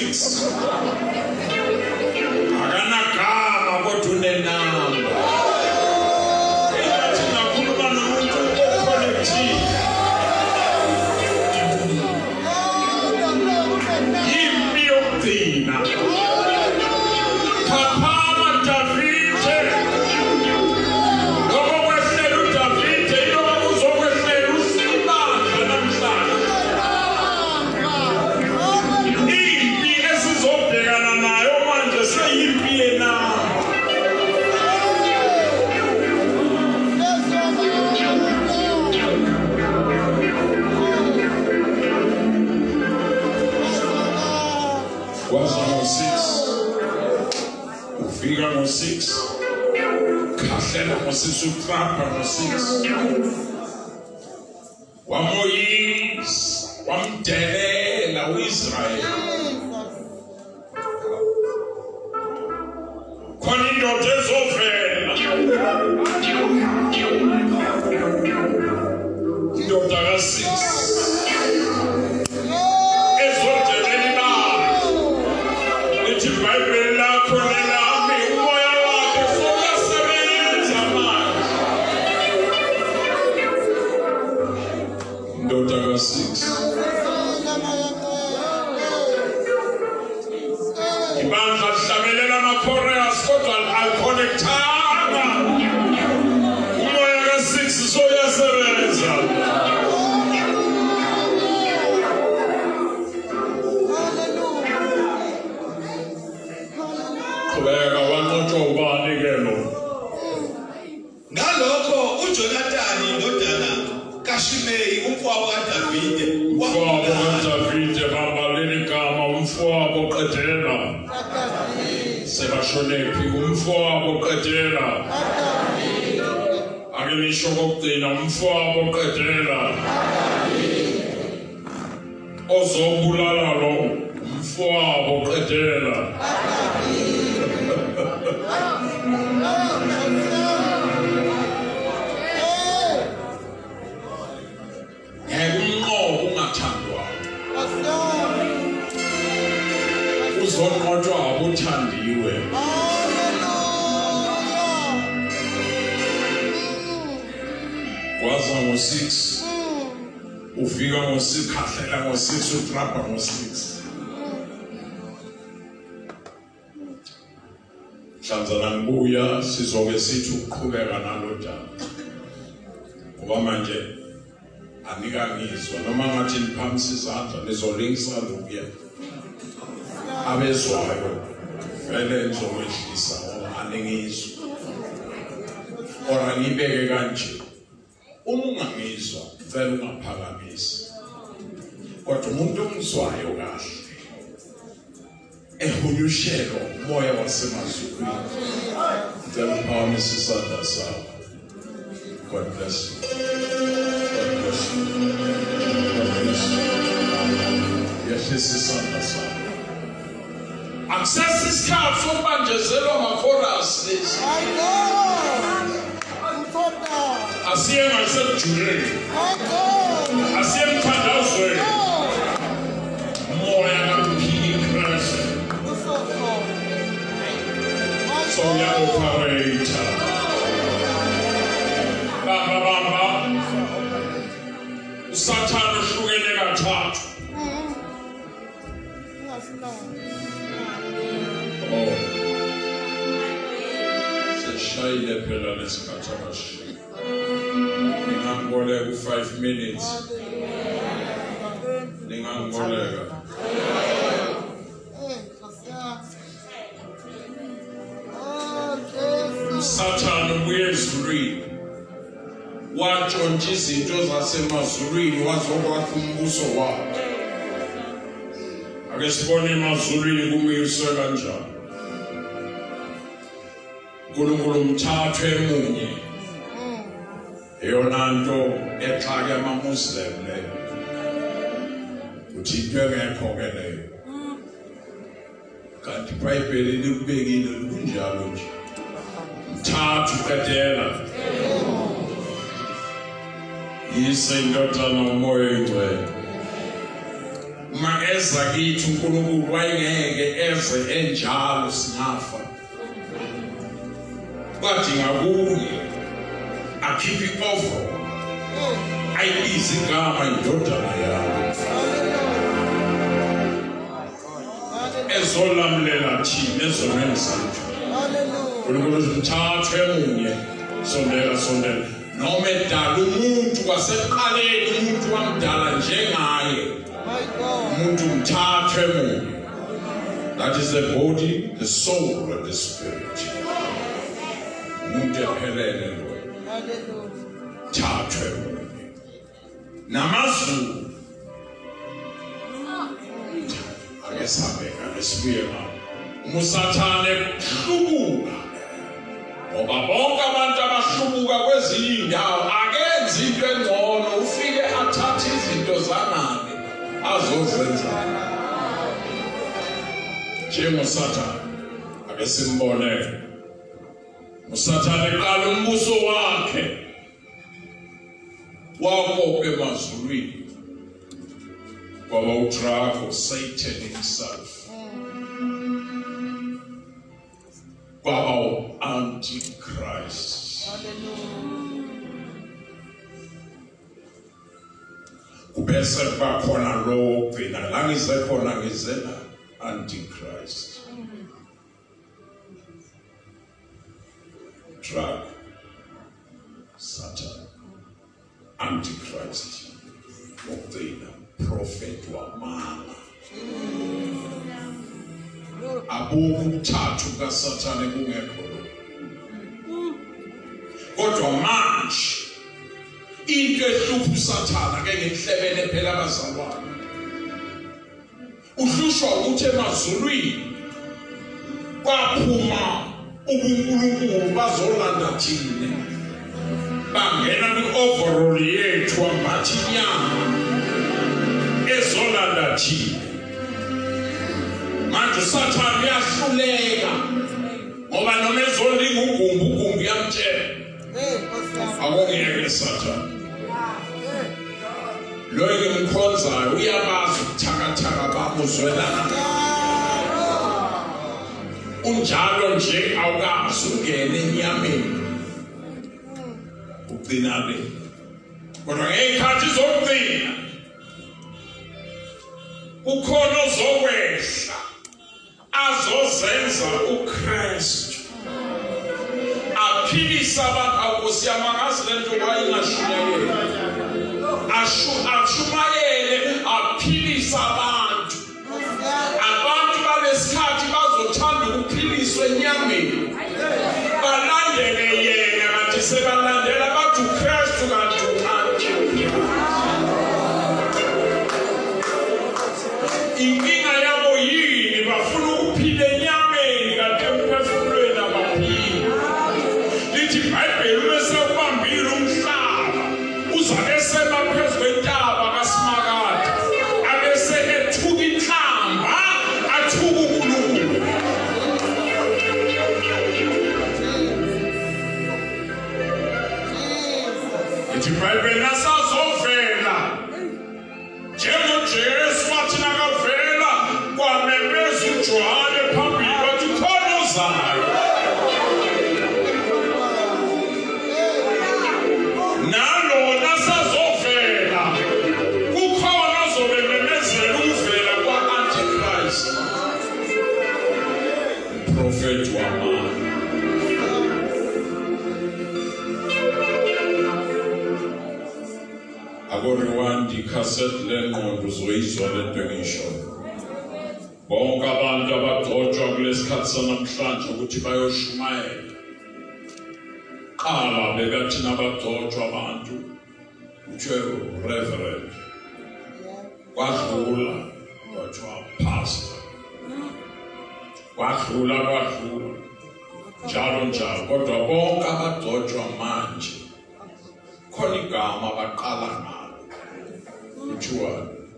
akanagama kodwa unenamba engathi nakhuluma nomuntu oconnective yimpi yokugcina ngo6 khahlela ngo6 utrapha ngo6 wamoyis wamdelela uIsrael khona indoda ezovela indoda ka6 ezodelela lithi iBhayibheli lakho ibandla hlabelela ama-chorus kodwa alikhonekthanga umoya ka6 soyasebenza qhubeka wanqotshwa ubani ke lo ngalokho uJonathani indodana kaShimeyi umfowabo kaDavide umfowabo kaDavide bambaleni igama umfowabo qedela sebashonephi umfowabo qedela ake nisho kokugcina umfowabo qedela ozobulala lo umfowabo qedela ungathandwa uzonqotshwa abuthandiwe kwaza ngo6 ufika ngo6 khahlela ngo6 utrapha ngo6 hlanzana ngibuya sizoke sithi uqhubeka nalo njalo ngoba manje anikangizwa noma ngathi niphamisa izandla nizolingisa lokuya abezwayo vele nizokwehlisa ngoba aningizwa ora ngibeke kanje uma ungangizwa vele ungaphakamisi kodwa umuntu ongizwayo kahle ehunyushelo moya wasemazulwini vele uphakamisa isandla sakho. God bless you. God bless you. God bless you. Yes. Yehlisa isandla sakho. Access isikhathi sokubanjezelwa ama-chorus lesi. Asiye ngasekujuleni. Asiye emthandazweni. Moya kaMphiki Christ. So uya-operator. Bamba. uSathane uhlukene kathathu. Seshayile phela lesikhathi amashiya. Ngingamboleka 5 minutes. Ngingamboleka. uSathane ubuye ezulwini. Watshontsha izinto zasemazulwini wazokwakha umbuso wakhe. Ake sibone emazulwini kumiswe kanjani. uNkulunkulu umthathu emunye. Eyona nto exhaka ama-Muslim leyo. Uthi into engekho-ke leyo. Kanti iBhayibheli likubekile kunjalo nje. Mthathu qedela. Yise indodana umoya oyingcwele. Uma eza kithi uNkulunkulu wayengeke eze enjalo singafa. Kwadinga kuye akhiphe ikofo ayibize igama indodana yakhe ezolamlela thina ezonweni zethu. uNkulunkulu umthathu emunye sondela noma edala umuntu kwasekuqaleni umuntu wamdala njengaye. Umuntu umthathu emunye. That is the body, the soul and the spirit. Umuntu ephelele lo. Thathu emunye. Namazulu. Ake sibuye ngapha. uSathane hlubuka. Ngoba bonke abantu abahlubuka kwezinye indawo akenzi into engcono ufike athathe izinto zangane azozenza. NjengoSathane ake simbone. uSathane qala umbuso wakhe wakopha emazulwini. Kwaba uDraco, Satan himself. Kwaba u-Antichrist. Kubese bakhona lo ogcina la ngize khona ngizela Antichrist. Draco, Satan, Antichrist, ogcina prophet wamanga. Abukho ukuthathu kaSathane kungekho lo. Kodwa manje into ehlupha uSathane ake ngihlebele phela abazalwane. Uhlushwa ukuthi emazulwini kwaphuma ubuNkulunkulu bazolanda thina. Bangena kwi-overall yethu wambathi inyama ezolanda thina. Manje uSathane uyahluleka ngoba noma ezolinga ugumbu yamtshela. Akungeke Sathane. Lo engimkhonzayo uyabazi ubuthakathaka bamuzwelana. Unjalo nje awukazi ungene enyameni. Ugcina le. Kodwa ngekhathi zokugcina ukhona ozokwehla azozenza uKristu. Aphilisa abantu awusiyamangasi lento wayingashumayele. Ashumayele aphilisa abantu. Abantu balesikhathi bazothanda ukuphiliswa enyameni. Balandele yena kanti sebalandela abantu uKristu kanti uNkulunkulu. Inkinga yabo yini bafuna ukuphila enyameni kanti emphefumulweni abaphili. Lithi iBhayibheli bese ubambile umhlaba uzabe sema phezu kwentaba kaSimakade abese ethuka Ithi iBhayibheli nasazovela njengoJesu wathi nakavela kwamemeza uJohane phambili wathi khona ozayo. Nalona sazovela kukhona ozobememezela ukuvela kwa-Antichrist, uprofethi wamanga. Akuriwandi ikhasethi lengqondo uzoyizwa lento engishoyo. Bonke abantu abagcotshwa kulesikhathi sanamhlanje ukuthi bayoshumayela. Qala bekathi nabagcotshwa abantu kuthiwe reverend. Kwadlula kwathiwa pastor. Kwadlula njalo njalo. Kodwa bonke abagcotshwa manje khona igama baqala ngalo. Kuthiwa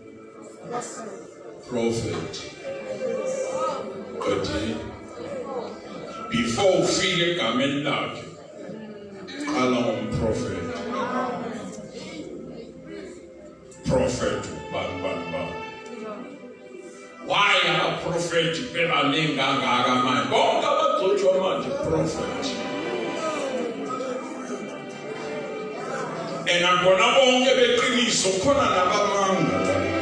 prophet. But before ufike egameni lakhe qala ngomprofet. Prophet bani. Why abaprofeti bebaningi kangaka manje? Bonke abagcotshwa manje prophet. Engakona bonke beqiniso khona nabamanga.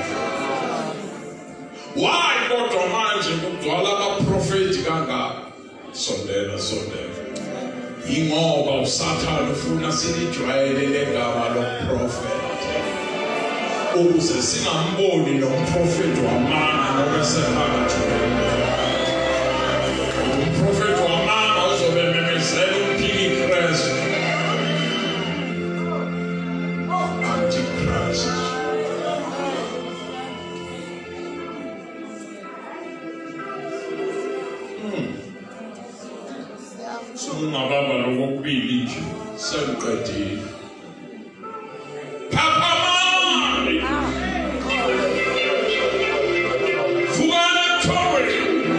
Why kodwa manje kugcwala abaprofeti kangaka? Sondela. Ingoba uSathane ufuna silijwayele legama loprofeti. Ukuze singamboni nomprofeti wamanga noma sephakathi. Umprofeti wamanga uzobememezela uphili Kristu. Antichrist. Ungababa lokubili nje sengiqedile. Papa mami. Fugana Tori.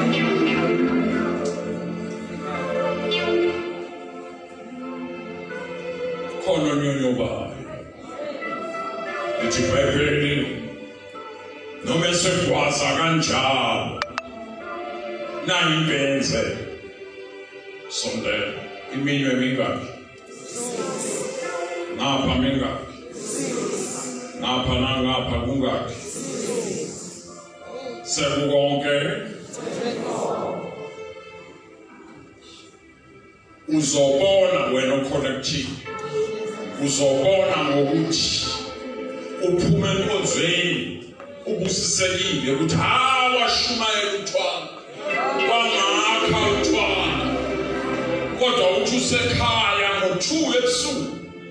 Kono nyonyo ba. Ithi iBhayibheli noma sekwaza kanjalo. Nayimbenze. Sondela iminwe mingaki? Ngapha mingaki? Ngapha nangapha kungaki? Sekukonke uzobona wena uconnective. Uzobona ngokuthi uphume enkonzweni ubusisekile ukuthi washumayela uthwala wangakha uthwala. Kodwa uthi usekhaya ngo-2 ebusuku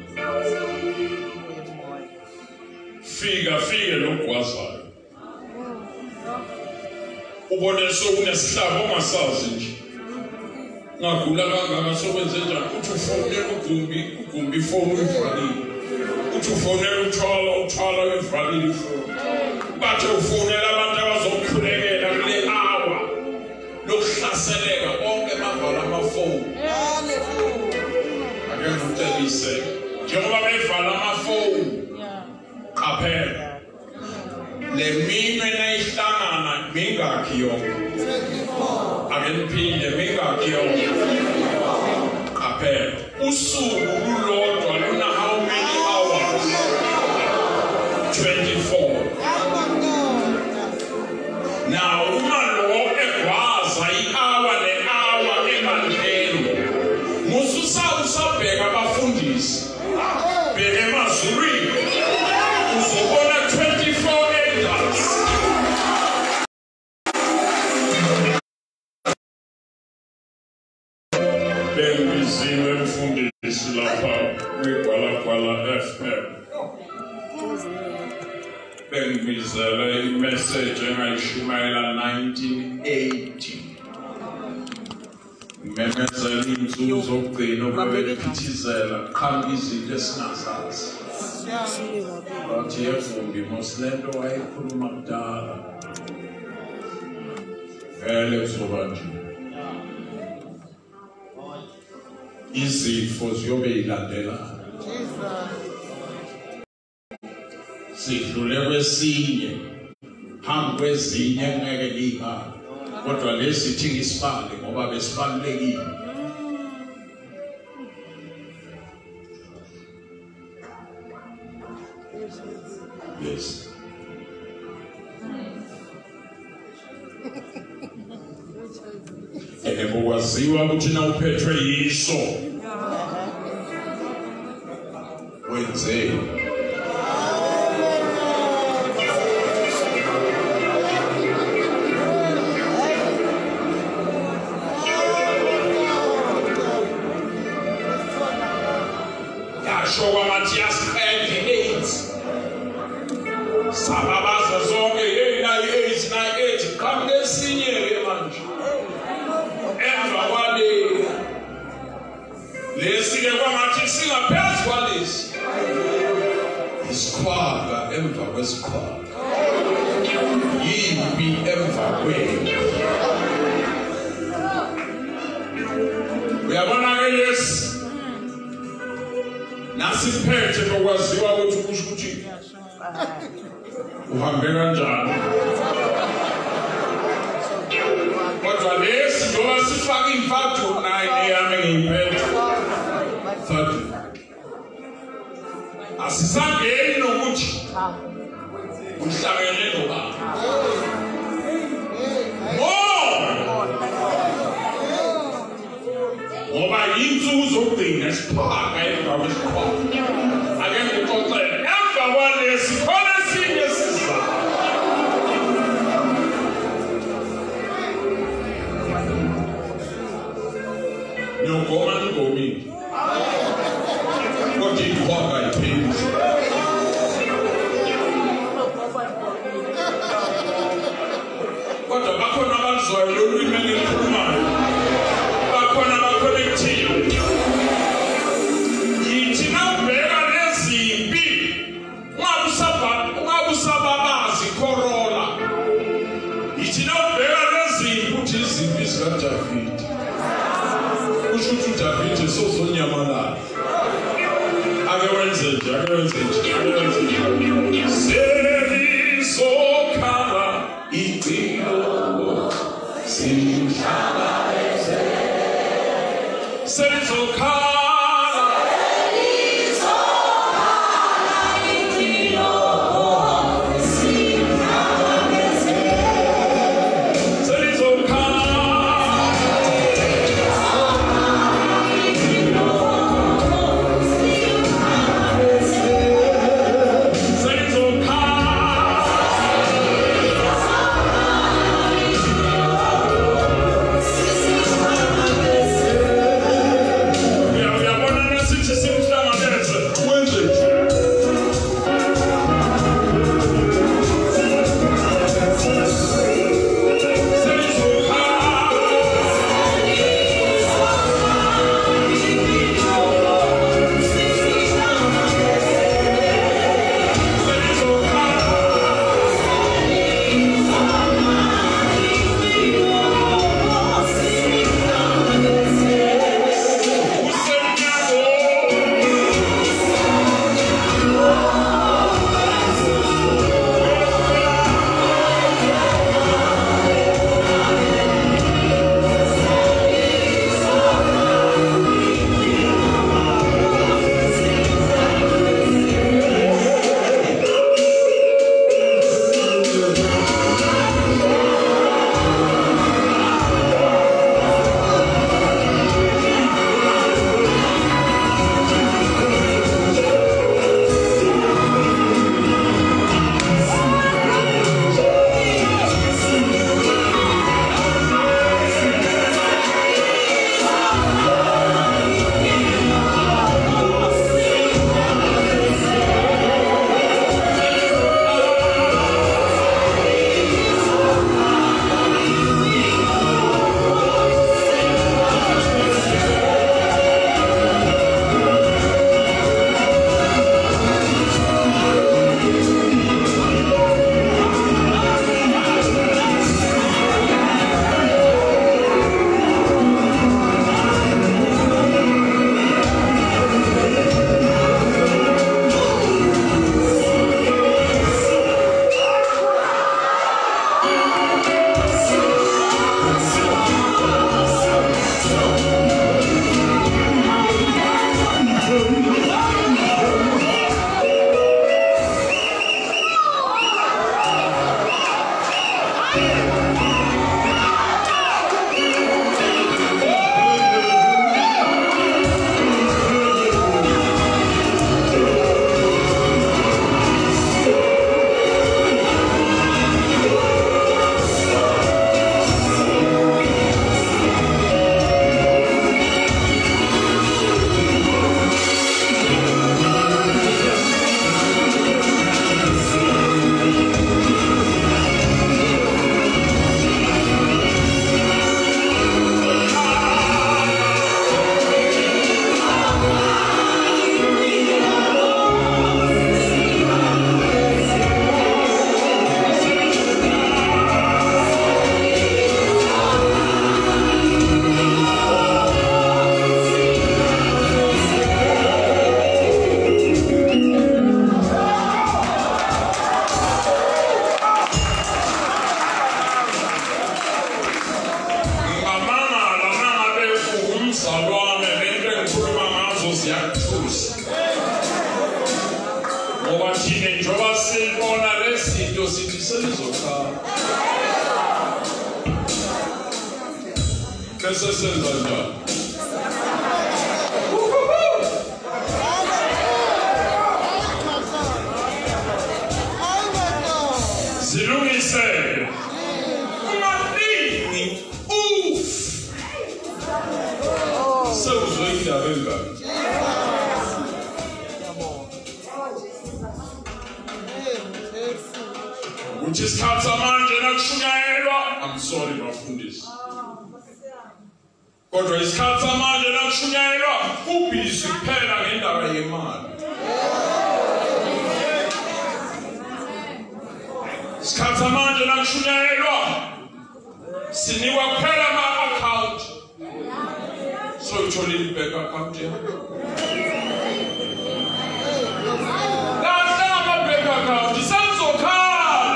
fika lokugwazayo ubone sokunesihlabo ongasazi nje ngagula kangaka sokwenze njani uthi ufonela ugumbi ifoni uyivalile uthi ufonela uthwala uyivalile ifoni bathe ufonela abantu abazokukhulekela kule hour lokuhlaseleka bonke bavala amafoni. Ake ngikutelise njengoba bevala amafoni qaphela le minwe nayihlangana mingaki yonke. Ake niphinde mingaki yonke. Qaphela usuku lulodwa luna how many hours? 24. Now uma lo egwaza i-hour ne-hour emandleni usabheka abafundisi bheka emazulwini uzobona 24 elders. Bengiziwe mfundisi lapha kwiGwalagwala FM. Bengibizela imessage engayishumayela 1980. Memezela insuku zokugcina ukubephithizela qhamuka izinto esingazazi. Bathi yevumbi moslento wayekhuluma kudala. Vele kuzoba nje. Izifo ziyobe ilandela. sidlule kwesinye phambi kwezinye ngeke likhaya kodwa lesi thi ngisibale ngoba besibalekile. Yes. Ukwaziwa ukuthi na uphethwe yiso wenze yasho kwamathi yasiqede AIDS sababaza zonke hey na AIDS na AIDS kambe esinye ke manje emva kwale lesike kwamathi singaphezu kwalesi isikhwaga emva kwesikhwaga yimpi emva kwempi. Uyabona ke lesi nasiphethe nokwaziwa ukuthi kusho ukuthi uhambe kanjani kodwa lesi njengoba sifaka imfatho naye yami ngiyiphethe thathu asisangeni nokuthi uhlangene nobaba ngoba yinsuku zokugcina siphaka emva kwesikhwaga ake ngixoxele emva kwalesi khona esinye sizathu. Nyongoma ngomile kodwa ikhwaga iphilisa kodwa bakhona abazwayo lolwimi engilikhulumayo bakhona abakhonekthile yithi nawubheka nezimpi ungabusababazi Corolla yithi nawubheka nezimpi uthi izimpi zikaDavide kusho ukuthi uDavide sozonyamalala ake wenze nje selizokhala icilo simhlanganise selizokhala Ngoba thina njengoba sibona lezinto sithi selizokhala. Bese senza njani? Zilungisele. Ungalingi sewuzoyindaba engani? Ukuthi isikhathi samanje nakushunyayelwa, I'm sorry bafundisi. Kodwa isikhathi samanje nakushunyayelwa kubhizi kuphela ngendaba yemali. Isikhathi samanje nakushunyayelwa sinikwa kuphela ama-account. So uthola i-bank account yakho. Kahle ama-bank account senzokhala.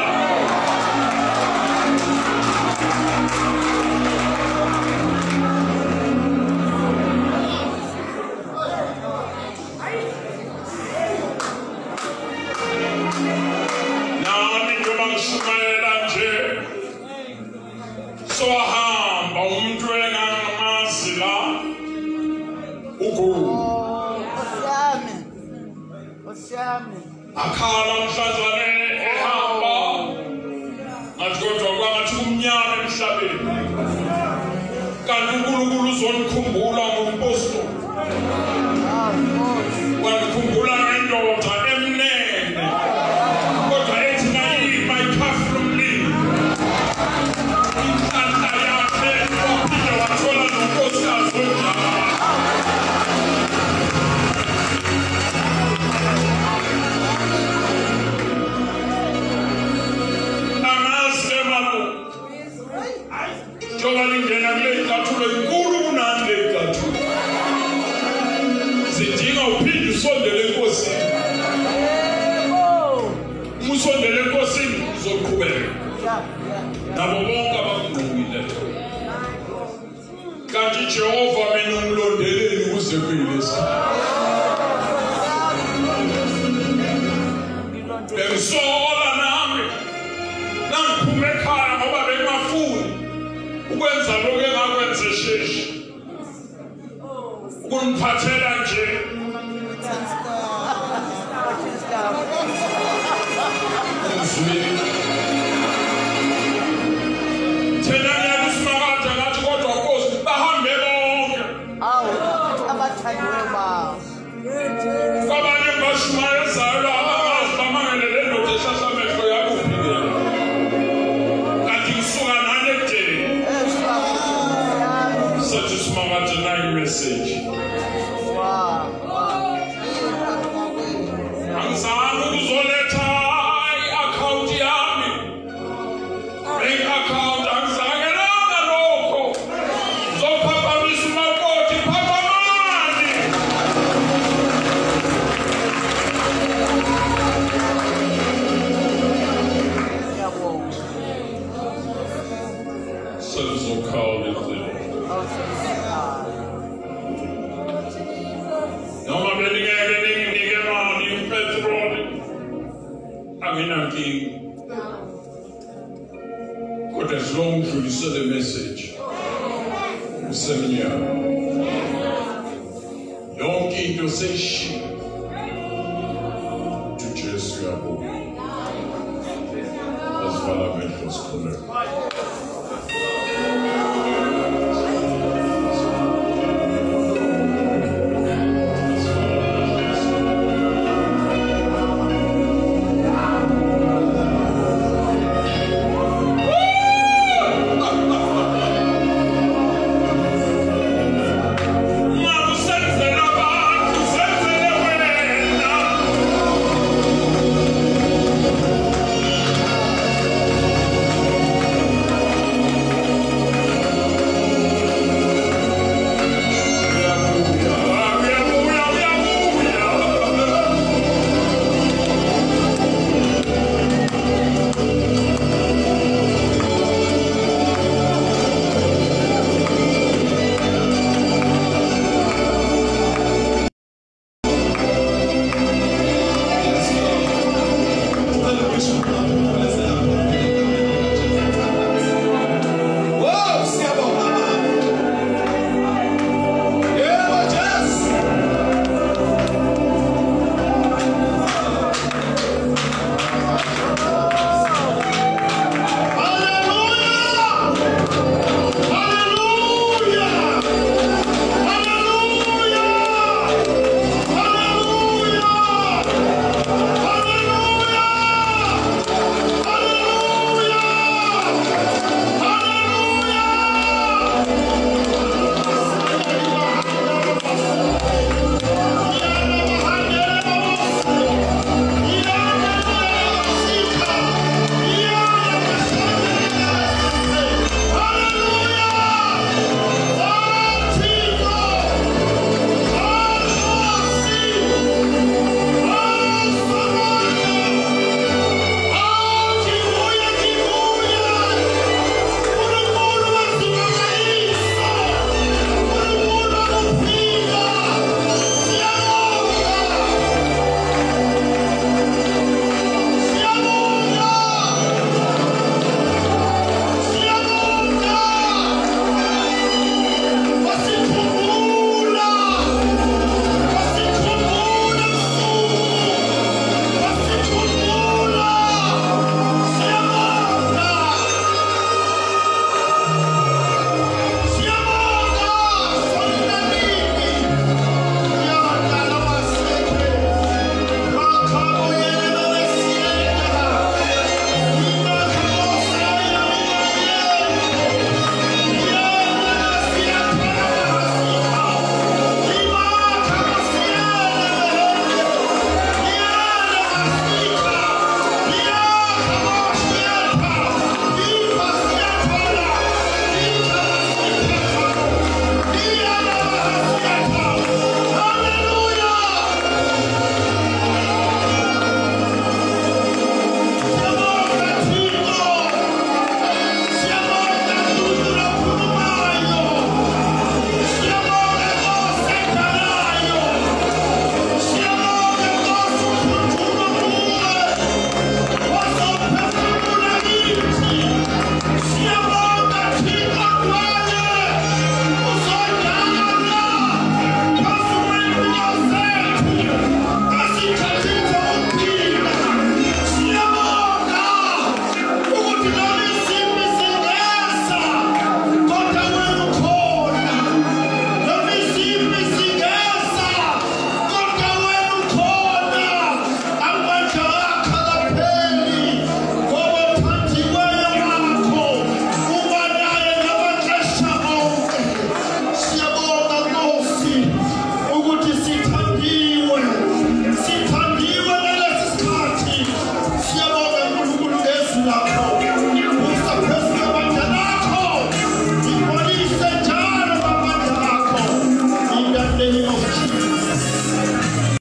Nami njengoba ngishumayela nje sohamba umuntu engangamazi la akhala mhlazane ehamba ngathi kodwa kwangathi kumnyama emhlabeni kanti uNkulunkulu uzomkhumbula ngomposto wamkhumbula ngendoda emnene kodwa ethi nayima ikhafu lomlilo inhlanhla yakhe waphinde wathola nonkosikazi onjalo. Njengoba lingena kule icathulo inkulu kunani le icathulo. Sidinga uphinde usondele enkosini. Uma usondele enkosini uzoqhubeka. Nabo bonke abakungqongile. Kanti Jehova mina ungilondeleni kuze kuyile isikhathi. Bengisola nami. Nangiphume ekhaya ngoba bengingafuni ukwenza lokho engakwenza esheshi. Ukuniphathela nje. Thina ngiyakusimakade ngathi kodwa Nkosi bahambe bonke. Abanye bashumayezayo abangazi bamangele le ndoda eshasha amehlo yakuphi. Kanti ngisuka nani ekudeni. Sathi simakade nayi message. Angizange ukuzoletha i-account yami. Bank account angizange nanga lokho. Zophaphamisa umakoti phaphamani. Selizokhala endlini. Noma beningeke ninginike imali ipetroli anginankinga. Kodwa as long as udlulisele the message usemnyama yonke into seyishiya uJesu uyabonga. Asivala amehlo sikhuleke.